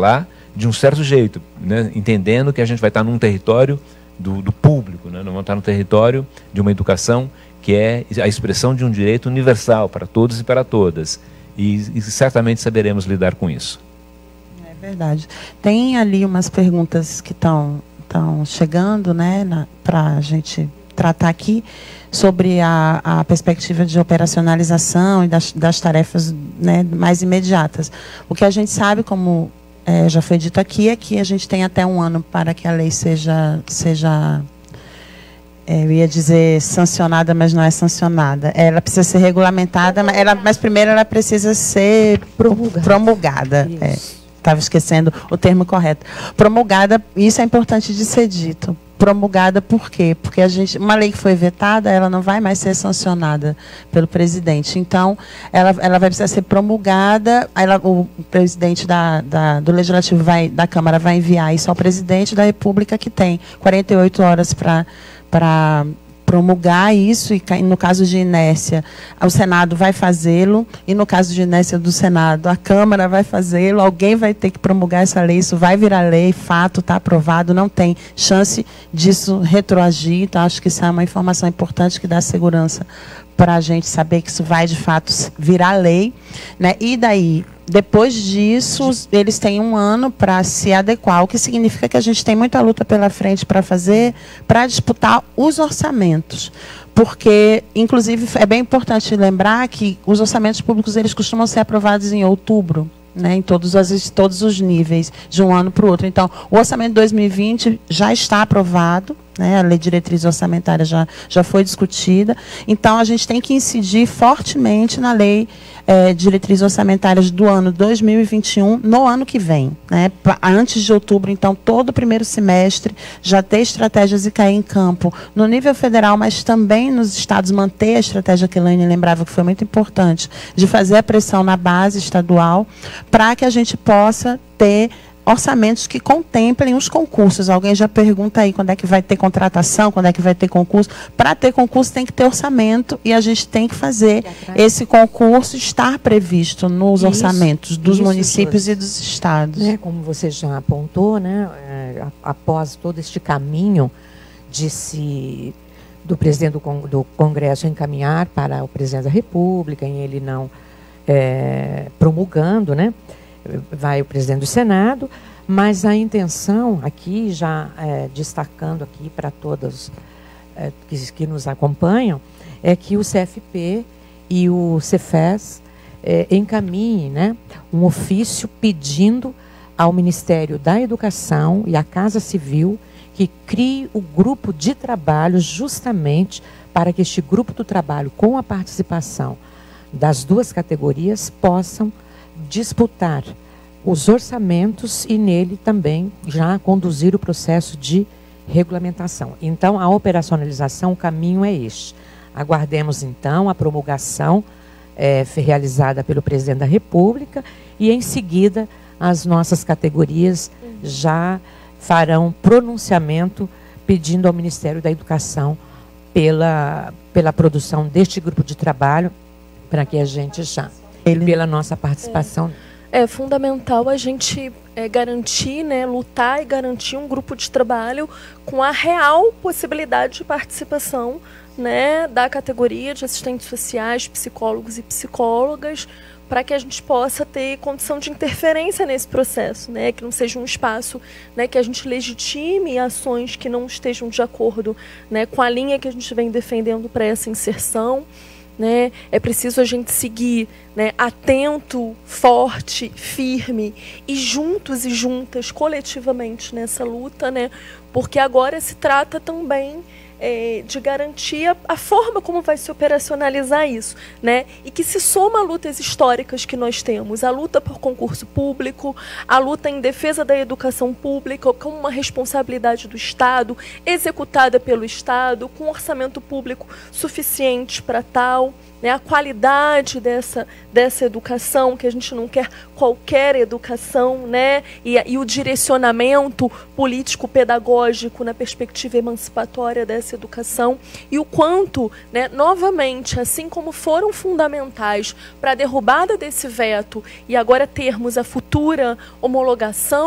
de um certo jeito, né? Entendendo que a gente vai estar num território do, do público, né? Não vamos estar no território de uma educação que é a expressão de um direito universal para todos e para todas. E, e certamente saberemos lidar com isso. É verdade. Tem ali umas perguntas que estão estão chegando, né, para a gente tratar aqui, sobre a, a perspectiva de operacionalização e das, das tarefas, né, mais imediatas. O que a gente sabe, como é, já foi dito aqui, é que a gente tem até um ano para que a lei seja, seja é, eu ia dizer sancionada, mas não é sancionada. Ela precisa ser regulamentada, mas, ela, mas primeiro ela precisa ser promulgada. promulgada. Estava é, esquecendo o termo correto. Promulgada, isso é importante de ser dito. Promulgada por quê? Porque a gente, uma lei que foi vetada, ela não vai mais ser sancionada pelo presidente. Então, ela, ela vai precisar ser promulgada, ela, o presidente da, da, do Legislativo, vai, da Câmara, vai enviar isso ao presidente da República, que tem quarenta e oito horas para para promulgar isso, e no caso de inércia, o Senado vai fazê-lo, e no caso de inércia do Senado, a Câmara vai fazê-lo, alguém vai ter que promulgar essa lei, isso vai virar lei, fato, está aprovado, não tem chance disso retroagir. Então, acho que isso é uma informação importante que dá segurança para a gente saber que isso vai, de fato, virar lei, né? E daí, depois disso, eles têm um ano para se adequar, o que significa que a gente tem muita luta pela frente para fazer, para disputar os orçamentos. Porque, inclusive, é bem importante lembrar que os orçamentos públicos, eles costumam ser aprovados em outubro, né, em todos os, todos os níveis, de um ano para o outro. Então, o orçamento de dois mil e vinte já está aprovado, né, a lei de diretriz orçamentária já, já foi discutida. Então, a gente tem que incidir fortemente na lei é, de diretrizes orçamentárias do ano dois mil e vinte e um, no ano que vem, né, antes de outubro. Então, todo o primeiro semestre, já ter estratégias e cair em campo no nível federal, mas também nos estados, manter a estratégia que a Elaine lembrava, que foi muito importante, de fazer a pressão na base estadual, para que a gente possa ter orçamentos que contemplem os concursos. Alguém já pergunta aí quando é que vai ter contratação, quando é que vai ter concurso. Para ter concurso tem que ter orçamento, e a gente tem que fazer esse concurso estar previsto nos isso, orçamentos dos isso, municípios Josi, e dos estados. Né, como você já apontou, né, é, após todo este caminho de se, do presidente do, con, do Congresso encaminhar para o presidente da República, e ele não é, promulgando, né, vai o presidente do Senado, mas a intenção aqui, já é, destacando aqui para todos é, que, que nos acompanham, é que o C F P e o Cefes é, encaminhem, né, um ofício pedindo ao Ministério da Educação e à Casa Civil que crie o grupo de trabalho, justamente para que este grupo do trabalho, com a participação das duas categorias, possam disputar os orçamentos e nele também já conduzir o processo de regulamentação. Então, a operacionalização, o caminho é este. Aguardemos, então, a promulgação é, realizada pelo presidente da República, e, em seguida, as nossas categorias já farão pronunciamento pedindo ao Ministério da Educação pela, pela produção deste grupo de trabalho, para que a gente já, Ele... pela nossa participação... É, é fundamental a gente é, garantir, né, lutar e garantir um grupo de trabalho com a real possibilidade de participação, né, da categoria de assistentes sociais, psicólogos e psicólogas, para que a gente possa ter condição de interferência nesse processo, né, que não seja um espaço, né, que a gente legitime ações que não estejam de acordo, né, com a linha que a gente vem defendendo para essa inserção. Né? É preciso a gente seguir, né, atento, forte, firme, e juntos e juntas, coletivamente, nessa luta, né? Porque agora se trata também é, de garantir a, a forma como vai se operacionalizar isso, né? E que se soma a lutas históricas que nós temos, a luta por concurso público, a luta em defesa da educação pública como uma responsabilidade do Estado, executada pelo Estado, com orçamento público suficiente para tal, né, a qualidade dessa, dessa educação, que a gente não quer qualquer educação, né, e, e o direcionamento político-pedagógico na perspectiva emancipatória dessa educação, e o quanto, né, novamente, assim como foram fundamentais para a derrubada desse veto e agora termos a futura homologação,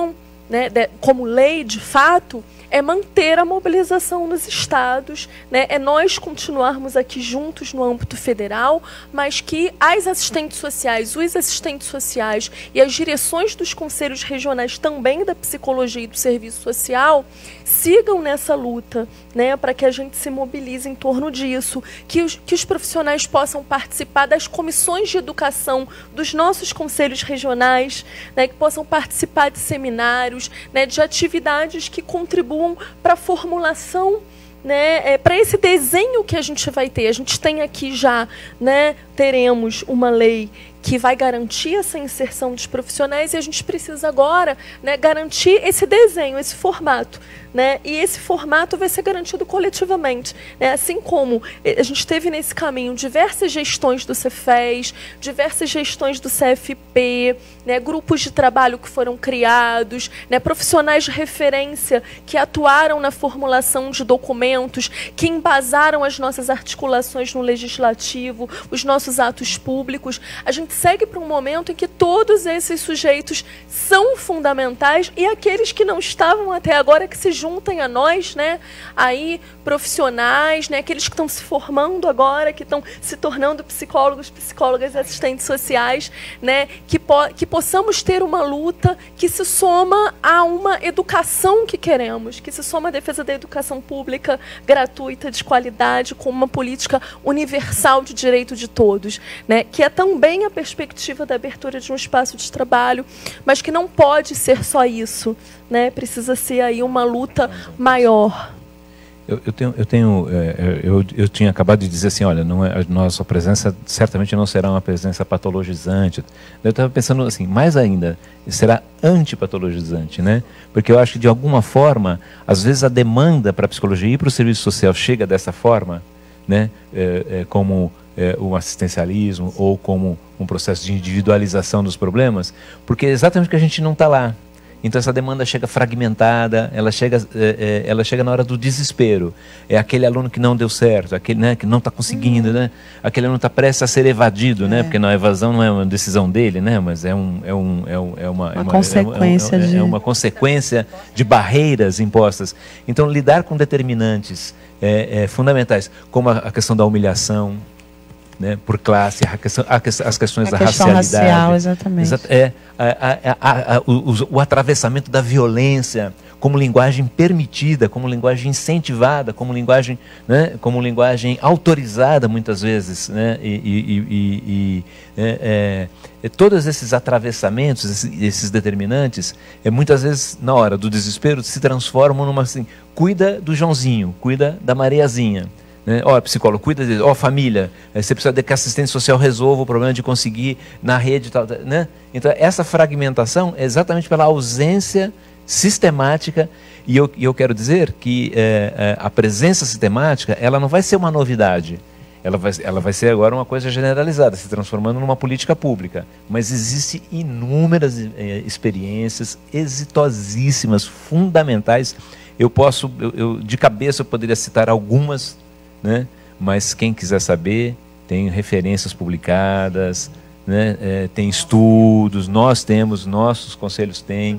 né, de, como lei de fato, é manter a mobilização nos estados, né? É nós continuarmos aqui juntos no âmbito federal, mas que as assistentes sociais, os assistentes sociais e as direções dos conselhos regionais também da psicologia e do serviço social sigam nessa luta, né? Para que a gente se mobilize em torno disso, que os, que os profissionais possam participar das comissões de educação dos nossos conselhos regionais, né? Que possam participar de seminários, né? De atividades que contribuam para a formulação, né, é, para esse desenho que a gente vai ter. A gente tem aqui já, né, teremos uma lei que vai garantir essa inserção dos profissionais e a gente precisa agora, né, garantir esse desenho, esse formato. Né? E esse formato vai ser garantido coletivamente. Né? Assim como a gente teve nesse caminho diversas gestões do Cefes, diversas gestões do C F P, né? Grupos de trabalho que foram criados, né? Profissionais de referência que atuaram na formulação de documentos, que embasaram as nossas articulações no legislativo, os nossos atos públicos. A gente segue para um momento em que todos esses sujeitos são fundamentais e aqueles que não estavam até agora que se juntem a nós, né, aí profissionais, né, aqueles que estão se formando agora, que estão se tornando psicólogos, psicólogas e assistentes sociais, né, que, po que possamos ter uma luta que se soma a uma educação que queremos, que se soma à defesa da educação pública, gratuita, de qualidade, com uma política universal de direito de todos, né, que é também a perspectiva da abertura de um espaço de trabalho, mas que não pode ser só isso, né, precisa ser aí uma luta maior. Eu, eu tenho, eu, tenho é, eu, eu tinha acabado de dizer assim, olha, não é, a nossa presença certamente não será uma presença patologizante. Eu estava pensando assim, mais ainda, será antipatologizante, né? Porque eu acho que de alguma forma, às vezes a demanda para a psicologia e para o serviço social chega dessa forma, né? É, é, como é, um assistencialismo ou como um processo de individualização dos problemas, porque é exatamente porque a gente não está lá. Então essa demanda chega fragmentada, ela chega, é, é, ela chega na hora do desespero. É aquele aluno que não deu certo, aquele, né, que não está conseguindo, uhum. né? Aquele aluno está prestes a ser evadido, é. né? Porque a evasão não é uma decisão dele, né? Mas é, um, é, um, é, um, é uma, uma, é uma consequência, é, é, é, de... é uma consequência de barreiras impostas. Então lidar com determinantes é, é, fundamentais, como a, a questão da humilhação, né, por classe, a questão, a questão, as questões a da questão racialidade. Racial, exatamente. Exa é, a, a, a, a, o, o atravessamento da violência como linguagem permitida, como linguagem incentivada, como linguagem, né, como linguagem autorizada muitas vezes. Né, e, e, e, e é, é, todos esses atravessamentos, esses, esses determinantes, é, muitas vezes, na hora do desespero, se transformam numa assim, cuida do Joãozinho, cuida da Mariazinha. Né? Ó, psicólogo, cuida disso. Ó, família, você precisa de que a assistente social resolva o problema de conseguir na rede e tal, né? Então, essa fragmentação é exatamente pela ausência sistemática, e eu, eu quero dizer que é, é, a presença sistemática, ela não vai ser uma novidade, ela vai, ela vai ser agora uma coisa generalizada, se transformando numa política pública, mas existem inúmeras é, experiências exitosíssimas, fundamentais. Eu posso, eu, eu, de cabeça eu poderia citar algumas, né? Mas quem quiser saber, tem referências publicadas, né? É, tem estudos, nós temos, nossos conselhos têm,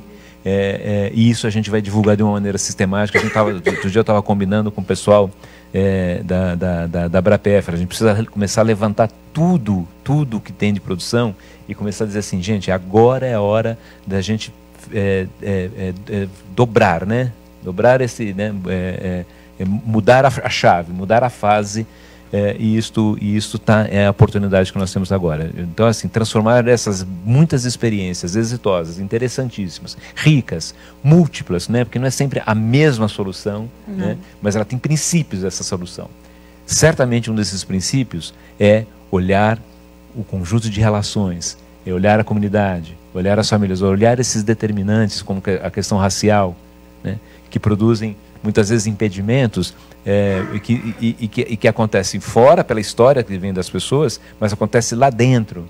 é, é, e isso a gente vai divulgar de uma maneira sistemática. A gente tava, outro dia eu estava combinando com o pessoal é, da, da, da, da Abrapefra, a gente precisa começar a levantar tudo, tudo que tem de produção e começar a dizer assim, gente, agora é a hora da gente é, é, é, é, dobrar, né? Dobrar esse, né? É, é, É mudar a, a chave, mudar a fase, é, e isto, e isto tá, é a oportunidade que nós temos agora. Então, assim, transformar essas muitas experiências exitosas, interessantíssimas, ricas, múltiplas, né? Porque não é sempre a mesma solução, né? Mas ela tem princípios dessa solução. Certamente um desses princípios é olhar o conjunto de relações, é olhar a comunidade, olhar as famílias, olhar esses determinantes, como a questão racial, né? Que produzem muitas vezes impedimentos é, e, que, e, e, que, e que acontecem fora pela história que vem das pessoas, mas acontece lá dentro,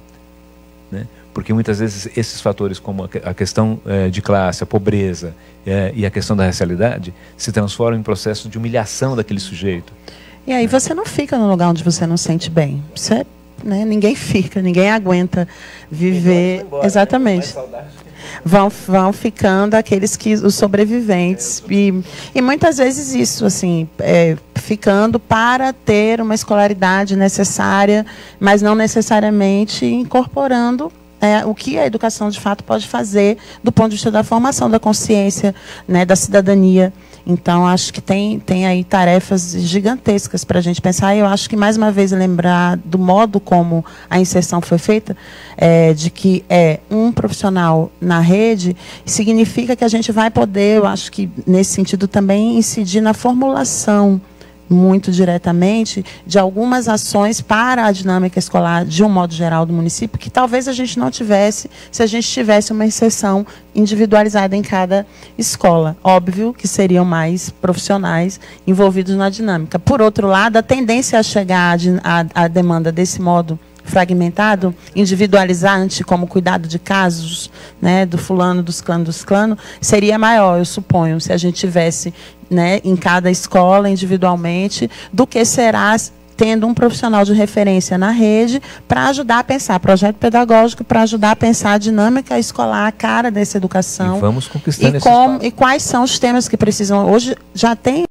né? Porque muitas vezes esses fatores como a questão é, de classe, a pobreza é, e a questão da racialidade se transformam em processo de humilhação daquele sujeito. E aí você não fica num lugar onde você não sente bem. Isso é, né? Ninguém fica, ninguém aguenta viver. Embora, exatamente. Né? vão, vão ficando aqueles que os sobreviventes. E, e muitas vezes isso, assim, é, ficando para ter uma escolaridade necessária, mas não necessariamente incorporando É, o que a educação, de fato, pode fazer do ponto de vista da formação da consciência, né, da cidadania. Então, acho que tem, tem aí tarefas gigantescas para a gente pensar. E eu acho que, mais uma vez, lembrar do modo como a inserção foi feita, é, de que é um profissional na rede, significa que a gente vai poder, eu acho que, nesse sentido, também incidir na formulação muito diretamente de algumas ações para a dinâmica escolar, de um modo geral, do município, que talvez a gente não tivesse se a gente tivesse uma inserção individualizada em cada escola. Óbvio que seriam mais profissionais envolvidos na dinâmica. Por outro lado, a tendência a chegar à demanda desse modo fragmentado, individualizante, como cuidado de casos, né, do fulano, dos clanos, dos clanos, seria maior, eu suponho, se a gente tivesse, né, em cada escola, individualmente, do que será tendo um profissional de referência na rede para ajudar a pensar projeto pedagógico, para ajudar a pensar a dinâmica escolar, a cara dessa educação. E vamos conquistando e, esse como, espaço. E quais são os temas que precisam... Hoje já tem...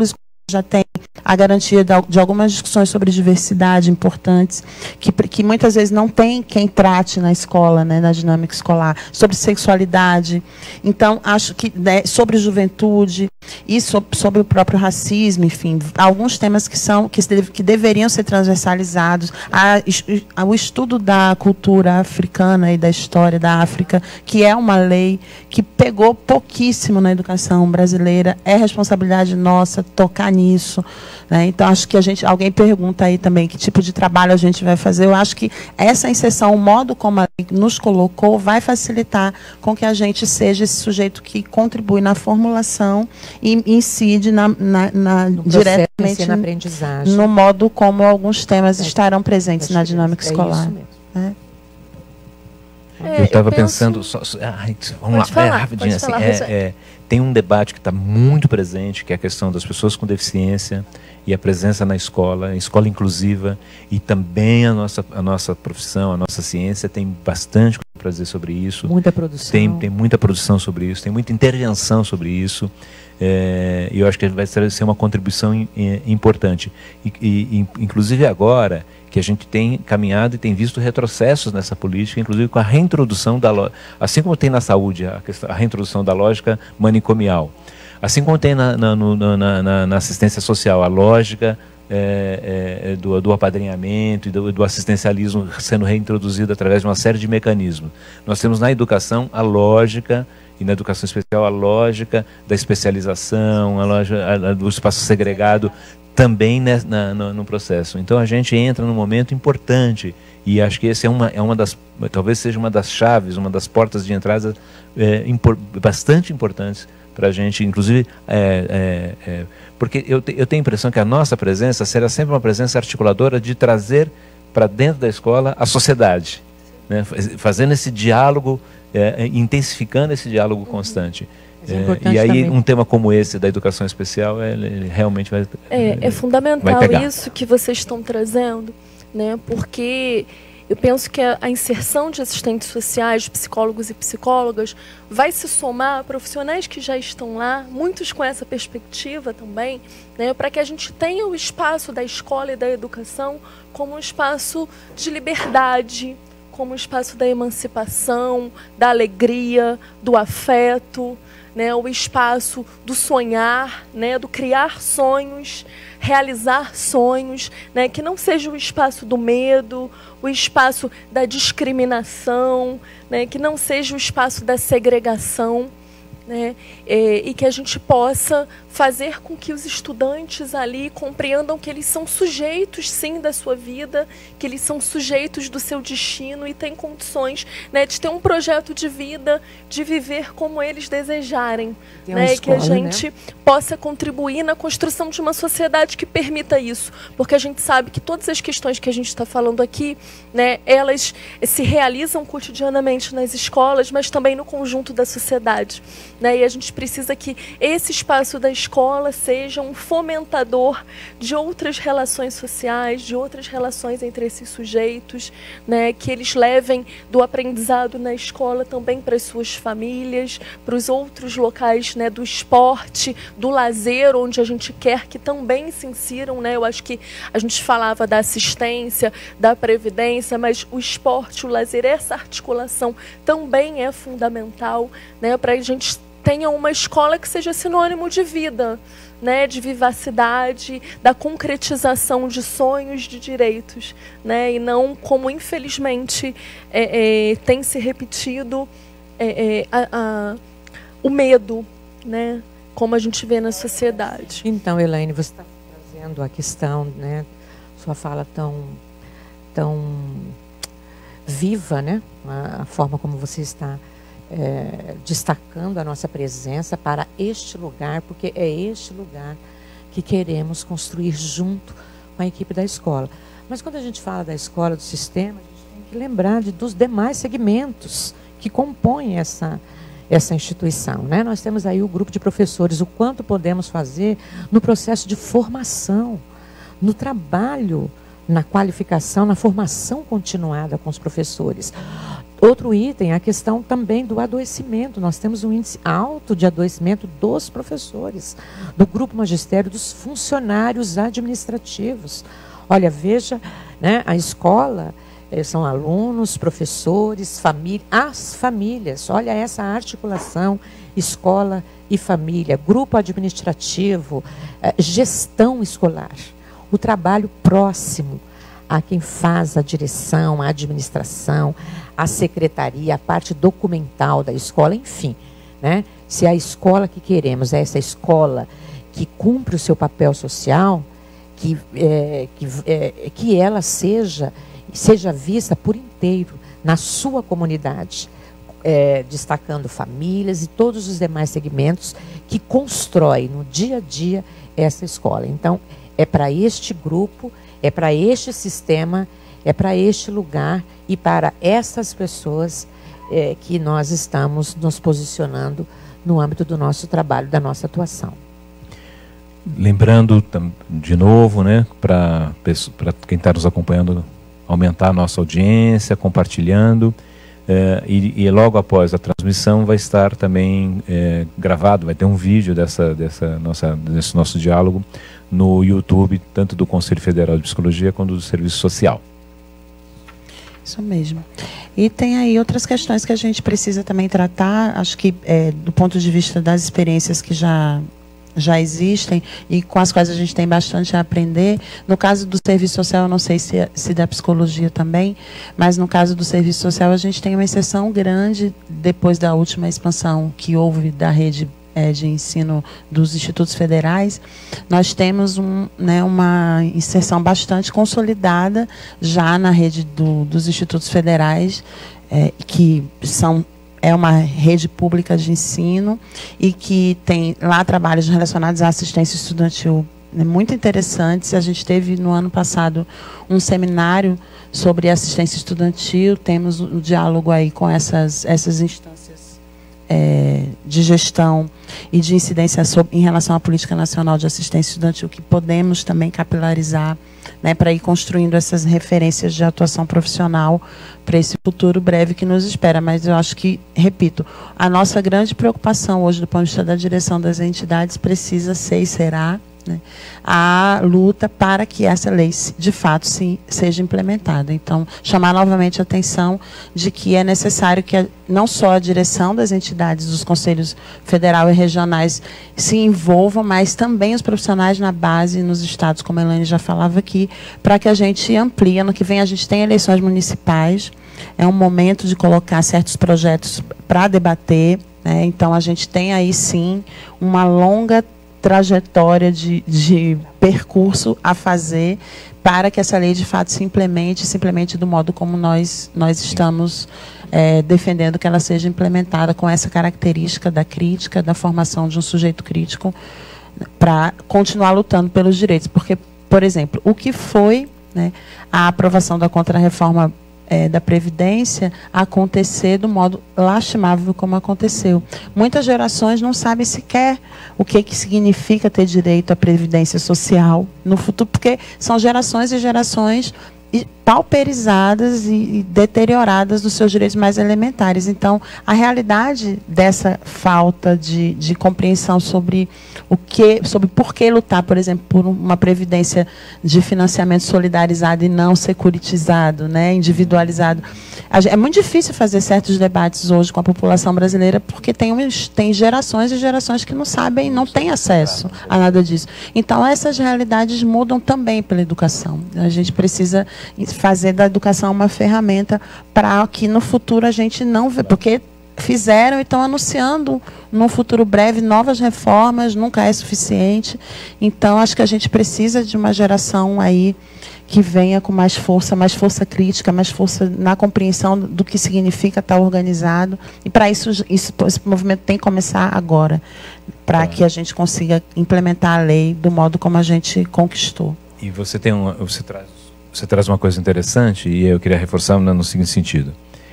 já tem a garantia de algumas discussões sobre diversidade importantes, que, que muitas vezes não tem quem trate na escola, né, na dinâmica escolar, sobre sexualidade. Então, acho que, né, sobre juventude e sobre, sobre o próprio racismo, enfim, alguns temas que, são, que, que deveriam ser transversalizados. A, a, o estudo da cultura africana e da história da África, que é uma lei que pegou pouquíssimo na educação brasileira, é responsabilidade nossa tocar nisso, né? Então, acho que a gente, alguém pergunta aí também que tipo de trabalho a gente vai fazer. Eu acho que essa inserção, o modo como a lei nos colocou, vai facilitar com que a gente seja esse sujeito que contribui na formulação e incide na, na, na, no diretamente na aprendizagem, no modo como alguns temas é, estarão presentes na dinâmica é escolar. Isso mesmo. Né? Eu estava É, penso... pensando, só, só, ai, vamos Pode lá, falar, é, rapidinho, pode assim, falar, é, é, tem um debate que está muito presente, que é a questão das pessoas com deficiência e a presença na escola, escola inclusiva, e também a nossa, a nossa profissão, a nossa ciência tem bastante para dizer sobre isso. Muita produção. Tem, tem muita produção sobre isso, tem muita intervenção sobre isso, é, e eu acho que vai ser uma contribuição in, in, importante. E, e, inclusive agora, que a gente tem caminhado e tem visto retrocessos nessa política, inclusive com a reintrodução da lógica, assim como tem na saúde a, questão, a reintrodução da lógica manicomial, assim como tem na, na, no, na, na, na assistência social a lógica é, é, do, do apadrinhamento e do, do assistencialismo sendo reintroduzida através de uma série de mecanismos. Nós temos na educação a lógica, e na educação especial a lógica da especialização, a lógica a, a, do espaço segregado, também né, na, no, no processo. Então a gente entra num momento importante e acho que esse é uma, é uma das, talvez seja uma das chaves, uma das portas de entrada é, impor, bastante importantes para a gente, inclusive, é, é, é, porque eu, te, eu tenho a impressão que a nossa presença será sempre uma presença articuladora de trazer para dentro da escola a sociedade, né, fazendo esse diálogo, é, intensificando esse diálogo constante. É, e aí também. Um tema como esse da educação especial ele, ele realmente vai é, é fundamental isso que vocês estão trazendo, né? Porque eu penso que a, a inserção de assistentes sociais, psicólogos e psicólogas vai se somar a profissionais que já estão lá, muitos com essa perspectiva também, né? Para que a gente tenha o espaço da escola e da educação como um espaço de liberdade, como um espaço da emancipação, da alegria, do afeto, né, o espaço do sonhar, né, do criar sonhos, realizar sonhos, né, que não seja o espaço do medo, o espaço da discriminação, né, que não seja o espaço da segregação, né, e, e que a gente possa fazer com que os estudantes ali compreendam que eles são sujeitos, sim, da sua vida, que eles são sujeitos do seu destino e têm condições, né, de ter um projeto de vida, de viver como eles desejarem, né, escola, e que a gente né? possa contribuir na construção de uma sociedade que permita isso, porque a gente sabe que todas as questões que a gente está falando aqui, né, elas se realizam cotidianamente nas escolas, mas também no conjunto da sociedade. né? E a gente precisa que esse espaço da escola seja um fomentador de outras relações sociais, de outras relações entre esses sujeitos, né? Que eles levem do aprendizado na escola também para as suas famílias, para os outros locais, né? Do esporte, do lazer, onde a gente quer que também se insiram, né? Eu acho que a gente falava da assistência, da previdência, mas o esporte, o lazer, essa articulação também é fundamental, né? Para a gente tenha uma escola que seja sinônimo de vida, né? De vivacidade, da concretização de sonhos, de direitos, né? E não como, infelizmente, é, é, tem se repetido é, é, a, a, o medo, né? Como a gente vê na sociedade. Então, Elaine, você está trazendo a questão, né? Sua fala tão, tão viva, né? A, a forma como você está é, destacando a nossa presença para este lugar, porque é este lugar que queremos construir junto com a equipe da escola. Mas quando a gente fala da escola, do sistema, a gente tem que lembrar de, dos demais segmentos que compõem essa essa instituição, né? Nós temos aí o grupo de professores, o quanto podemos fazer no processo de formação, no trabalho, na qualificação, na formação continuada com os professores. Outro item, a questão também do adoecimento. Nós temos um índice alto de adoecimento dos professores, do grupo magistério, dos funcionários administrativos. Olha, veja, né, a escola... São alunos, professores, família, as famílias. Olha essa articulação, escola e família, grupo administrativo, gestão escolar. O trabalho próximo a quem faz a direção, a administração, a secretaria, a parte documental da escola, enfim. Né? Se a escola que queremos é essa escola que cumpre o seu papel social, que, é, que, é, que ela seja... seja vista por inteiro na sua comunidade, é, destacando famílias e todos os demais segmentos que constroem no dia a dia essa escola. Então, é para este grupo, é para este sistema, é para este lugar e para essas pessoas é, que nós estamos nos posicionando no âmbito do nosso trabalho, da nossa atuação. Lembrando, de novo, né, para quem está nos acompanhando, aumentar a nossa audiência, compartilhando, eh, e, e logo após a transmissão vai estar também eh, gravado, vai ter um vídeo dessa, dessa nossa, desse nosso diálogo no YouTube, tanto do Conselho Federal de Psicologia quanto do Serviço Social. Isso mesmo. E tem aí outras questões que a gente precisa também tratar, acho que é, do ponto de vista das experiências que já... já existem e com as quais a gente tem bastante a aprender. No caso do serviço social, eu não sei se, se da psicologia também, mas no caso do serviço social a gente tem uma exceção grande depois da última expansão que houve da rede é, de ensino dos institutos federais. Nós temos um, né, uma inserção bastante consolidada já na rede do, dos institutos federais, é, que são é uma rede pública de ensino e que tem lá trabalhos relacionados à assistência estudantil, né, muito interessantes. A gente teve no ano passado um seminário sobre assistência estudantil, temos um diálogo aí com essas, essas instâncias é, de gestão e de incidência sobre, em relação à política nacional de assistência estudantil, que podemos também capilarizar, né, para ir construindo essas referências de atuação profissional para esse futuro breve que nos espera. Mas eu acho que, repito, a nossa grande preocupação hoje do ponto de vista da direção das entidades precisa ser e será, né, a luta para que essa lei, de fato, sim, seja implementada. Então, chamar novamente a atenção de que é necessário que a, não só a direção das entidades, dos conselhos federal e regionais se envolvam, mas também os profissionais na base, nos estados, como a Elaine já falava aqui, para que a gente amplie. Ano que vem a gente tem eleições municipais, é um momento de colocar certos projetos para debater, né? Então, a gente tem aí, sim, uma longa trajetória de, de percurso a fazer para que essa lei de fato se implemente, se implemente do modo como nós, nós estamos é, defendendo que ela seja implementada, com essa característica da crítica, da formação de um sujeito crítico, para continuar lutando pelos direitos. Porque, por exemplo, o que foi, né, a aprovação da Contra-Reforma é, da Previdência acontecer do modo lastimável como aconteceu. Muitas gerações não sabem sequer o que, que significa ter direito à Previdência Social no futuro, porque são gerações e gerações pauperizadas e deterioradas dos seus direitos mais elementares. Então, a realidade dessa falta de, de compreensão sobre o que, sobre por que lutar, por exemplo, por uma previdência de financiamento solidarizado e não securitizado, né, individualizado. É muito difícil fazer certos debates hoje com a população brasileira, porque tem, tem gerações e gerações que não sabem, não têm acesso a nada disso. Então, essas realidades mudam também pela educação. A gente precisa fazer da educação uma ferramenta para que no futuro a gente não vê, porque fizeram e estão anunciando num futuro breve novas reformas, nunca é suficiente. Então, acho que a gente precisa de uma geração aí que venha com mais força, mais força crítica, mais força na compreensão do que significa estar organizado. E para isso, isso, esse movimento tem que começar agora, para que a gente consiga implementar a lei do modo como a gente conquistou. E você tem uma, você traz Você traz uma coisa interessante e eu queria reforçar no seguinte sentido.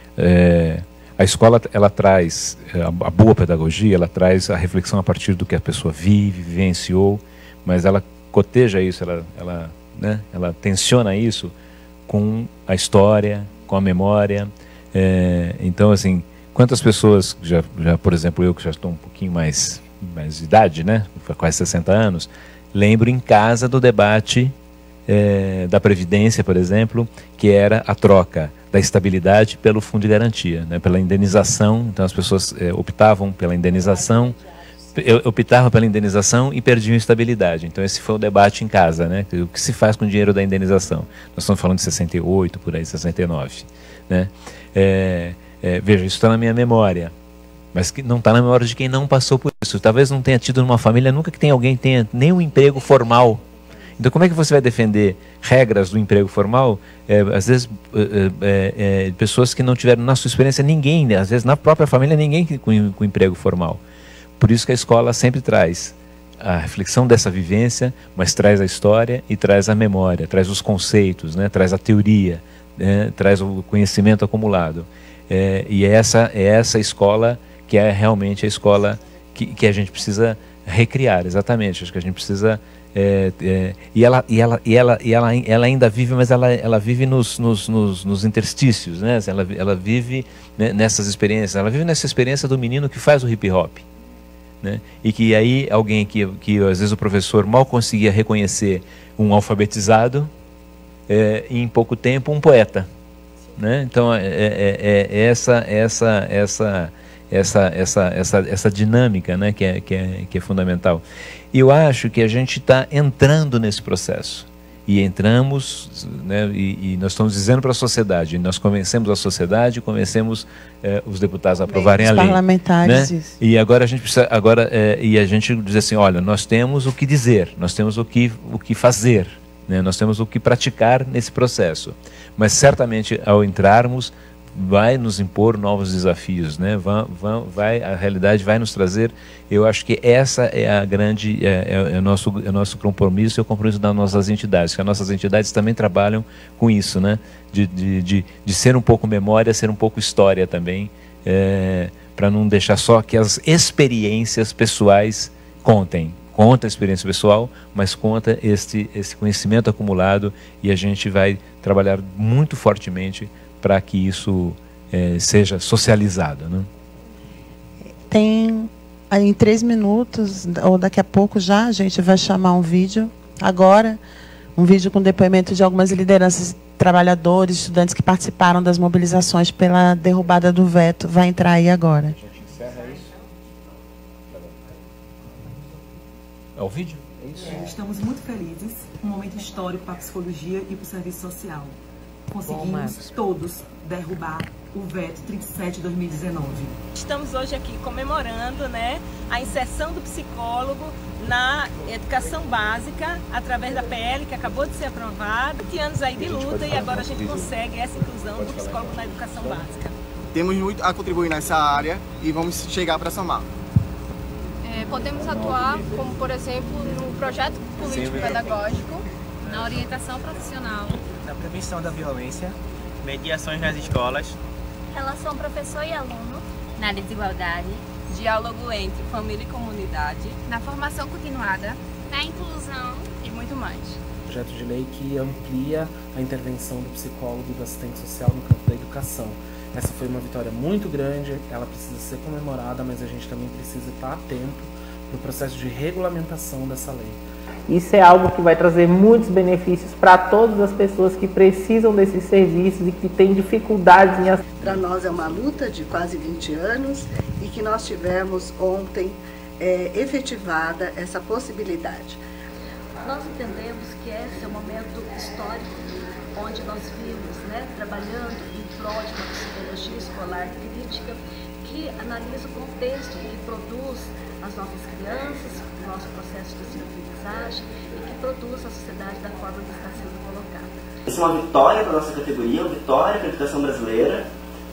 É, a escola, ela traz, a, a boa pedagogia, ela traz a reflexão a partir do que a pessoa vive, vivenciou, mas ela coteja isso, ela, ela, né, ela tensiona isso com a história, com a memória. É, então, assim, quantas pessoas, já, já, por exemplo, eu que já estou um pouquinho mais, mais de idade, né, quase sessenta anos, lembro em casa do debate É, da Previdência, por exemplo, que era a troca da estabilidade pelo fundo de garantia, né, pela indenização. Então as pessoas é, optavam pela indenização, optavam pela indenização e perdiam estabilidade. Então esse foi o debate em casa, né, o que se faz com o dinheiro da indenização. Nós estamos falando de sessenta e oito, por aí, sessenta e nove. Né? É, é, veja, isso está na minha memória, mas que não está na memória de quem não passou por isso. Talvez não tenha tido numa família, nunca que tenha alguém tenha nem um emprego formal. Então, como é que você vai defender regras do emprego formal? É, às vezes, é, é, é, pessoas que não tiveram, na sua experiência, ninguém, né? Às vezes na própria família, ninguém com, com emprego formal. Por isso que a escola sempre traz a reflexão dessa vivência, mas traz a história e traz a memória, traz os conceitos, né? Traz a teoria, né? Traz o conhecimento acumulado. É, e é essa, é essa escola que é realmente a escola que, que a gente precisa recriar, exatamente. Acho que a gente precisa... É, é, e ela, e, ela, e, ela, e ela, ela ainda vive, mas ela, ela vive nos, nos, nos, nos interstícios, né? ela, ela vive, né, nessas experiências, ela vive nessa experiência do menino que faz o hip hop, né? E que aí alguém que, que às vezes o professor mal conseguia reconhecer um alfabetizado, é, e em pouco tempo um poeta, né? Então é, é, é essa, essa, essa, essa, essa, essa, essa dinâmica, né, que, é, que, é, que é fundamental. E eu acho que a gente está entrando nesse processo. E entramos, né, e, e nós estamos dizendo para a sociedade, nós convencemos a sociedade, convencemos é, os deputados a aprovarem a lei. Parlamentares, né? Isso. E agora a gente precisa, agora, é, e a gente diz assim, olha, nós temos o que dizer, nós temos o que, o que fazer, né? Nós temos o que praticar nesse processo. Mas certamente ao entrarmos, vai nos impor novos desafios, né? Vai, vai, vai, a realidade vai nos trazer. Eu acho que essa é a grande, é, é, é o nosso, é o nosso compromisso, é o compromisso das nossas entidades, que as nossas entidades também trabalham com isso, né? De, de, de, de ser um pouco memória, ser um pouco história também, é, para não deixar só que as experiências pessoais contem. Conta a experiência pessoal, mas conta este, esse conhecimento acumulado, e a gente vai trabalhar muito fortemente para que isso é, seja socializado, né? Tem, em três minutos, ou daqui a pouco já, a gente vai chamar um vídeo, agora, um vídeo com depoimento de algumas lideranças, trabalhadores, estudantes que participaram das mobilizações pela derrubada do veto. Vai entrar aí agora. A gente encerra isso? É o vídeo? É isso? Estamos muito felizes, um momento histórico para a psicologia e para o serviço social. Conseguimos todos derrubar o veto trinta e sete de dois mil e dezenove. Estamos hoje aqui comemorando, né, a inserção do psicólogo na educação básica através da P L que acabou de ser aprovada. vinte anos aí de luta, e agora a gente consegue essa inclusão do psicólogo na educação básica. Temos muito a contribuir nessa área e vamos chegar para somar. É, podemos atuar, como por exemplo, no projeto político-pedagógico, na orientação profissional, na prevenção da violência mediações nas escolas, relação professor e aluno, na desigualdade, diálogo entre família e comunidade, na formação continuada, na inclusão e muito mais. Projeto de lei que amplia a intervenção do psicólogo e do assistente social no campo da educação. Essa foi uma vitória muito grande, ela precisa ser comemorada, mas a gente também precisa estar atento no processo de regulamentação dessa lei. Isso é algo que vai trazer muitos benefícios para todas as pessoas que precisam desses serviços e que têm dificuldades em... Para nós é uma luta de quase vinte anos e que nós tivemos ontem é, efetivada essa possibilidade. Nós entendemos que esse é um momento histórico onde nós vimos, né, trabalhando em prol de uma psicologia escolar crítica que analisa o contexto que produz as nossas crianças, o nosso processo de ensino-aprendizagem e que produz a sociedade da forma que está sendo colocada. Isso é uma vitória para a nossa categoria, uma vitória para a educação brasileira.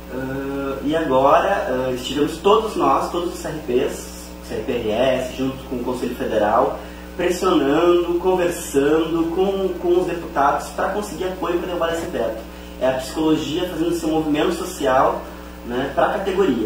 Uh, e agora uh, estivemos todos nós, todos os C R Ps, C R P R S, junto com o Conselho Federal, pressionando, conversando com, com os deputados para conseguir apoio para derrubar esse veto. É a psicologia fazendo seu movimento social, né, para a categoria.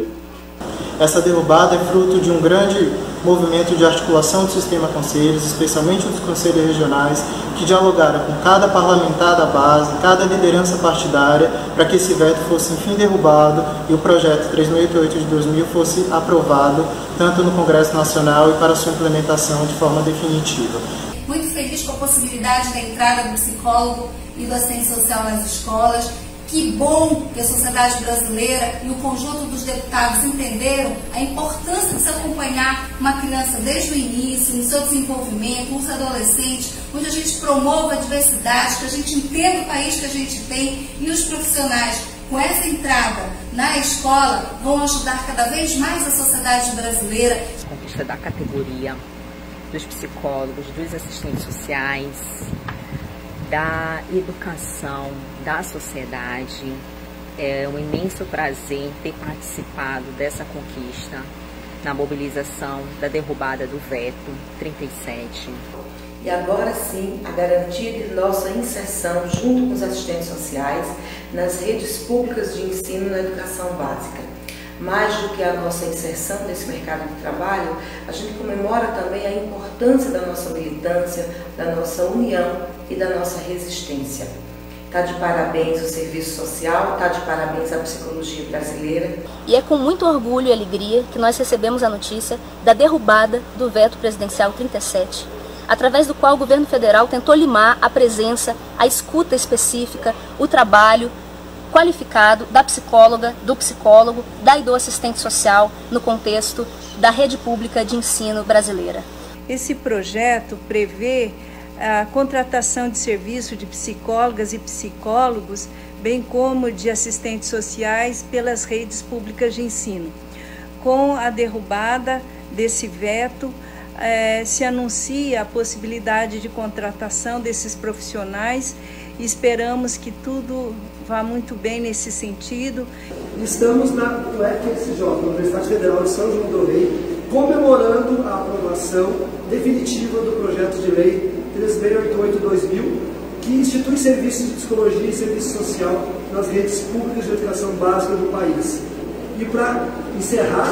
Essa derrubada é fruto de um grande movimento de articulação do sistema conselhos, especialmente dos conselhos regionais, que dialogaram com cada parlamentar da base, cada liderança partidária, para que esse veto fosse enfim derrubado e o projeto três mil e oitenta e oito de dois mil fosse aprovado, tanto no Congresso Nacional e para sua implementação de forma definitiva. Muito feliz com a possibilidade da entrada do psicólogo e do assistente social nas escolas. Que bom que a sociedade brasileira e o conjunto dos deputados entenderam a importância de se acompanhar uma criança desde o início, no seu desenvolvimento, os adolescentes, onde a gente promova a diversidade, que a gente entenda o país que a gente tem e os profissionais, com essa entrada na escola, vão ajudar cada vez mais a sociedade brasileira. A conquista da categoria, dos psicólogos, dos assistentes sociais, da educação, da sociedade. É um imenso prazer ter participado dessa conquista na mobilização da derrubada do veto trinta e sete. E agora sim, a garantia de nossa inserção junto com os assistentes sociais nas redes públicas de ensino na educação básica. Mais do que a nossa inserção nesse mercado de trabalho, a gente comemora também a importância da nossa militância, da nossa união e da nossa resistência. Está de parabéns o serviço social, está de parabéns a psicologia brasileira. E é com muito orgulho e alegria que nós recebemos a notícia da derrubada do veto presidencial trinta e sete, através do qual o governo federal tentou limar a presença, a escuta específica, o trabalho qualificado da psicóloga, do psicólogo, da e do assistente social no contexto da rede pública de ensino brasileira. Esse projeto prevê a contratação de serviço de psicólogas e psicólogos, bem como de assistentes sociais pelas redes públicas de ensino. Com a derrubada desse veto, eh, se anuncia a possibilidade de contratação desses profissionais e esperamos que tudo vá muito bem nesse sentido. Estamos na U F S J, Universidade Federal de São João do Rei, comemorando a aprovação definitiva do projeto de lei três mil seiscentos e oitenta e oito de dois mil, que institui serviços de psicologia e serviço social nas redes públicas de educação básica do país. E para encerrar...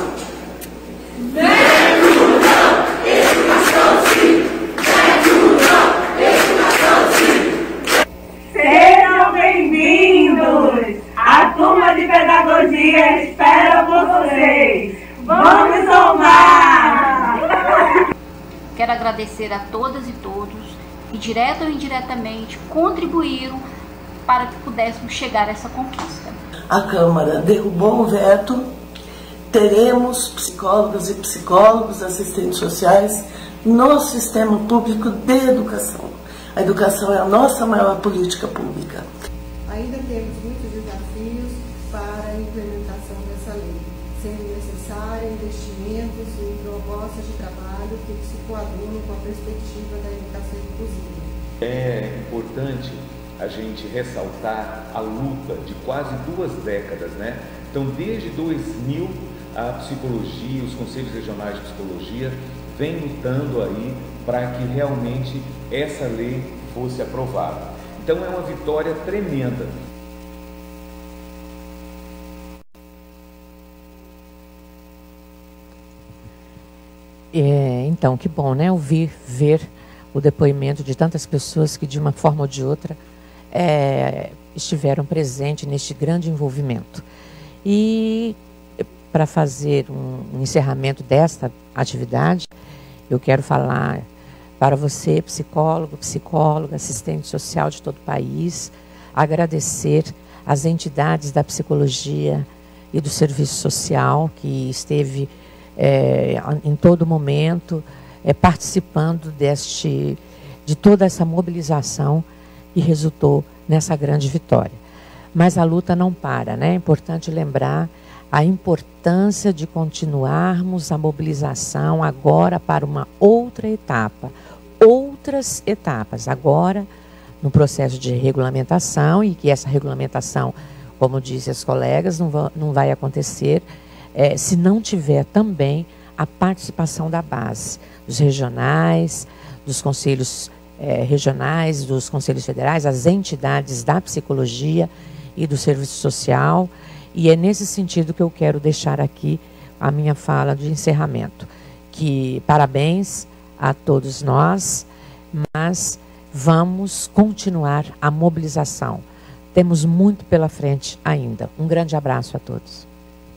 Sejam bem-vindos! A turma de pedagogia espera por vocês! Vamos somar! Quero agradecer a todas e todos que, direta ou indiretamente, contribuíram para que pudéssemos chegar a essa conquista. A Câmara derrubou o veto, teremos psicólogas e psicólogos, assistentes sociais no sistema público de educação. A educação é a nossa maior política pública. Ainda temos muitos desafios para a implementação dessa lei, sendo necessário investimentos em propostas de trabalho que se coadunam com a perspectiva da educação inclusiva. É importante a gente ressaltar a luta de quase duas décadas, né? Então, desde dois mil, a psicologia, os conselhos regionais de psicologia vem lutando aí para que realmente essa lei fosse aprovada. Então é uma vitória tremenda. É, então, que bom, né? Ouvir, ver o depoimento de tantas pessoas que, de uma forma ou de outra, é, estiveram presentes neste grande envolvimento. E, para fazer um, um encerramento desta atividade, eu quero falar para você, psicólogo, psicóloga, assistente social de todo o país, agradecer às entidades da psicologia e do serviço social que esteve é, em todo momento é, participando deste, de toda essa mobilização que resultou nessa grande vitória. Mas a luta não para, né? É importante lembrar a importância de continuarmos a mobilização agora para uma outra etapa, outras etapas, agora no processo de regulamentação, e que essa regulamentação, como dizem as colegas, não, va não vai acontecer é, se não tiver também a participação da base, dos regionais, dos conselhos é, regionais, dos conselhos federais, as entidades da psicologia e do serviço social. E é nesse sentido que eu quero deixar aqui a minha fala de encerramento. Que parabéns a todos nós, mas vamos continuar a mobilização. Temos muito pela frente ainda. Um grande abraço a todos.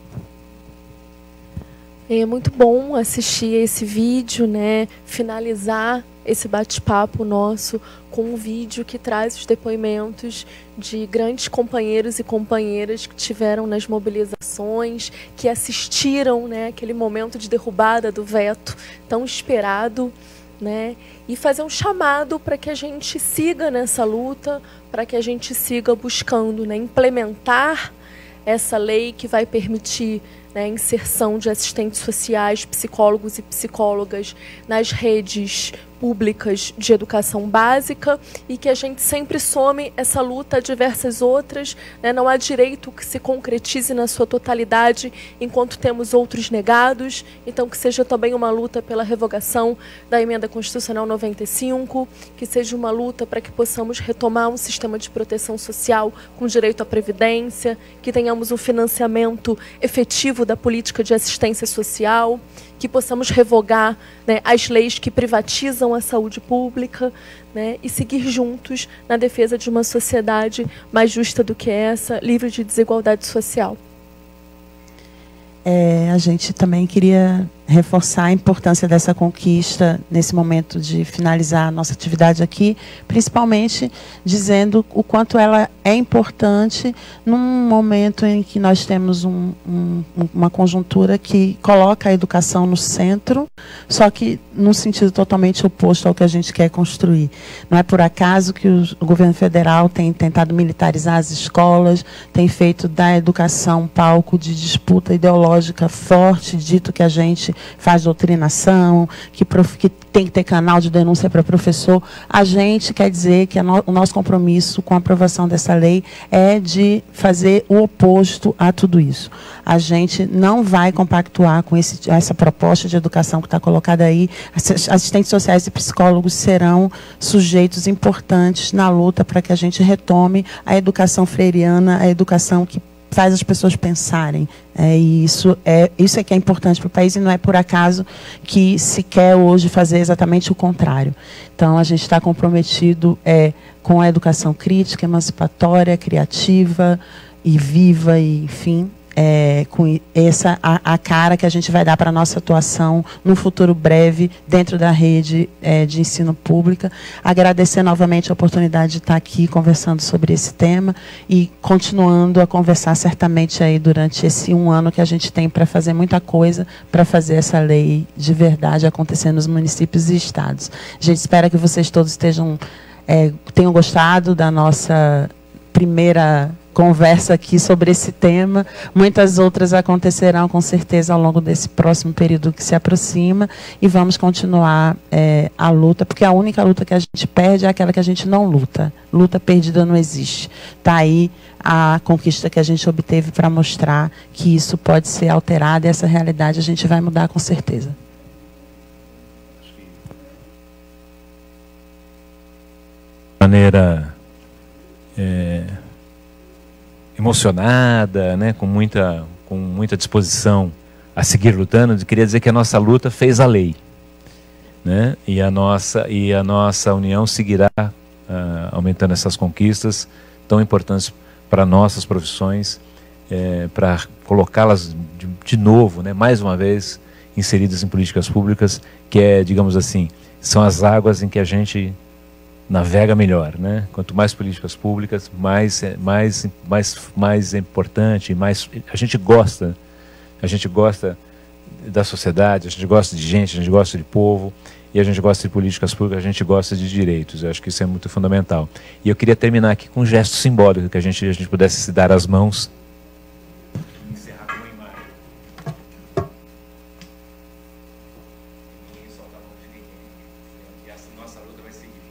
É muito bom assistir esse vídeo, né? Finalizar esse bate-papo nosso com um vídeo que traz os depoimentos de grandes companheiros e companheiras que tiveram nas mobilizações, que assistiram, né, aquele momento de derrubada do veto tão esperado, né? E fazer um chamado para que a gente siga nessa luta, para que a gente siga buscando, né, implementar essa lei que vai permitir, né, a inserção de assistentes sociais, psicólogos e psicólogas nas redes públicas de educação básica, e que a gente sempre some essa luta a diversas outras, né? Não há direito que se concretize na sua totalidade enquanto temos outros negados. Então, que seja também uma luta pela revogação da Emenda Constitucional noventa e cinco, que seja uma luta para que possamos retomar um sistema de proteção social com direito à previdência, que tenhamos um financiamento efetivo da política de assistência social, que possamos revogar, né, as leis que privatizam a saúde pública, né, e seguir juntos na defesa de uma sociedade mais justa do que essa, livre de desigualdade social. É, a gente também queria reforçar a importância dessa conquista nesse momento de finalizar a nossa atividade aqui, principalmente dizendo o quanto ela é importante num momento em que nós temos um, um, uma conjuntura que coloca a educação no centro, só que num sentido totalmente oposto ao que a gente quer construir. Não é por acaso que o, o governo federal tem tentado militarizar as escolas, tem feito da educação um palco de disputa ideológica forte, dito que a gente faz doutrinação, que, prof, que tem que ter canal de denúncia para professor. A gente quer dizer que a no, o nosso compromisso com a aprovação dessa lei é de fazer o oposto a tudo isso. A gente não vai compactuar com esse, essa proposta de educação que está colocada aí. Assistentes sociais e psicólogos serão sujeitos importantes na luta para que a gente retome a educação freiriana, a educação que faz as pessoas pensarem. É, e isso é, isso é que é importante para o país, e não é por acaso que se quer hoje fazer exatamente o contrário. Então, a gente está comprometido é, com a educação crítica, emancipatória, criativa e viva, e, enfim, é, com essa a, a cara que a gente vai dar para a nossa atuação no futuro breve dentro da rede é, de ensino pública. Agradecer novamente a oportunidade de estar aqui conversando sobre esse tema e continuando a conversar certamente aí durante esse um ano que a gente tem para fazer muita coisa para fazer essa lei de verdade acontecer nos municípios e estados. A gente espera que vocês todos estejam, é, tenham gostado da nossa primeira conversa aqui sobre esse tema. Muitas outras acontecerão com certeza ao longo desse próximo período que se aproxima, e vamos continuar é, a luta, porque a única luta que a gente perde é aquela que a gente não luta. Luta perdida não existe. Está aí a conquista que a gente obteve para mostrar que isso pode ser alterado, e essa realidade a gente vai mudar com certeza. De maneira é, emocionada, né, com muita, com muita disposição a seguir lutando, eu queria dizer que a nossa luta fez a lei. né? E a nossa e a nossa união seguirá uh, aumentando essas conquistas tão importantes para nossas profissões, é, para colocá-las de, de novo, né, mais uma vez, inseridas em políticas públicas, que é, digamos assim, são as águas em que a gente navega melhor, né? Quanto mais políticas públicas, mais mais mais mais é importante, mais a gente gosta, a gente gosta da sociedade, a gente gosta de gente, a gente gosta de povo, e a gente gosta de políticas públicas, a gente gosta de direitos. Eu acho que isso é muito fundamental. E eu queria terminar aqui com um gesto simbólico, que a gente, a gente pudesse se dar as mãos. E encerrar com uma imagem. Ninguém solta a mão de ninguém. E a nossa luta vai seguir.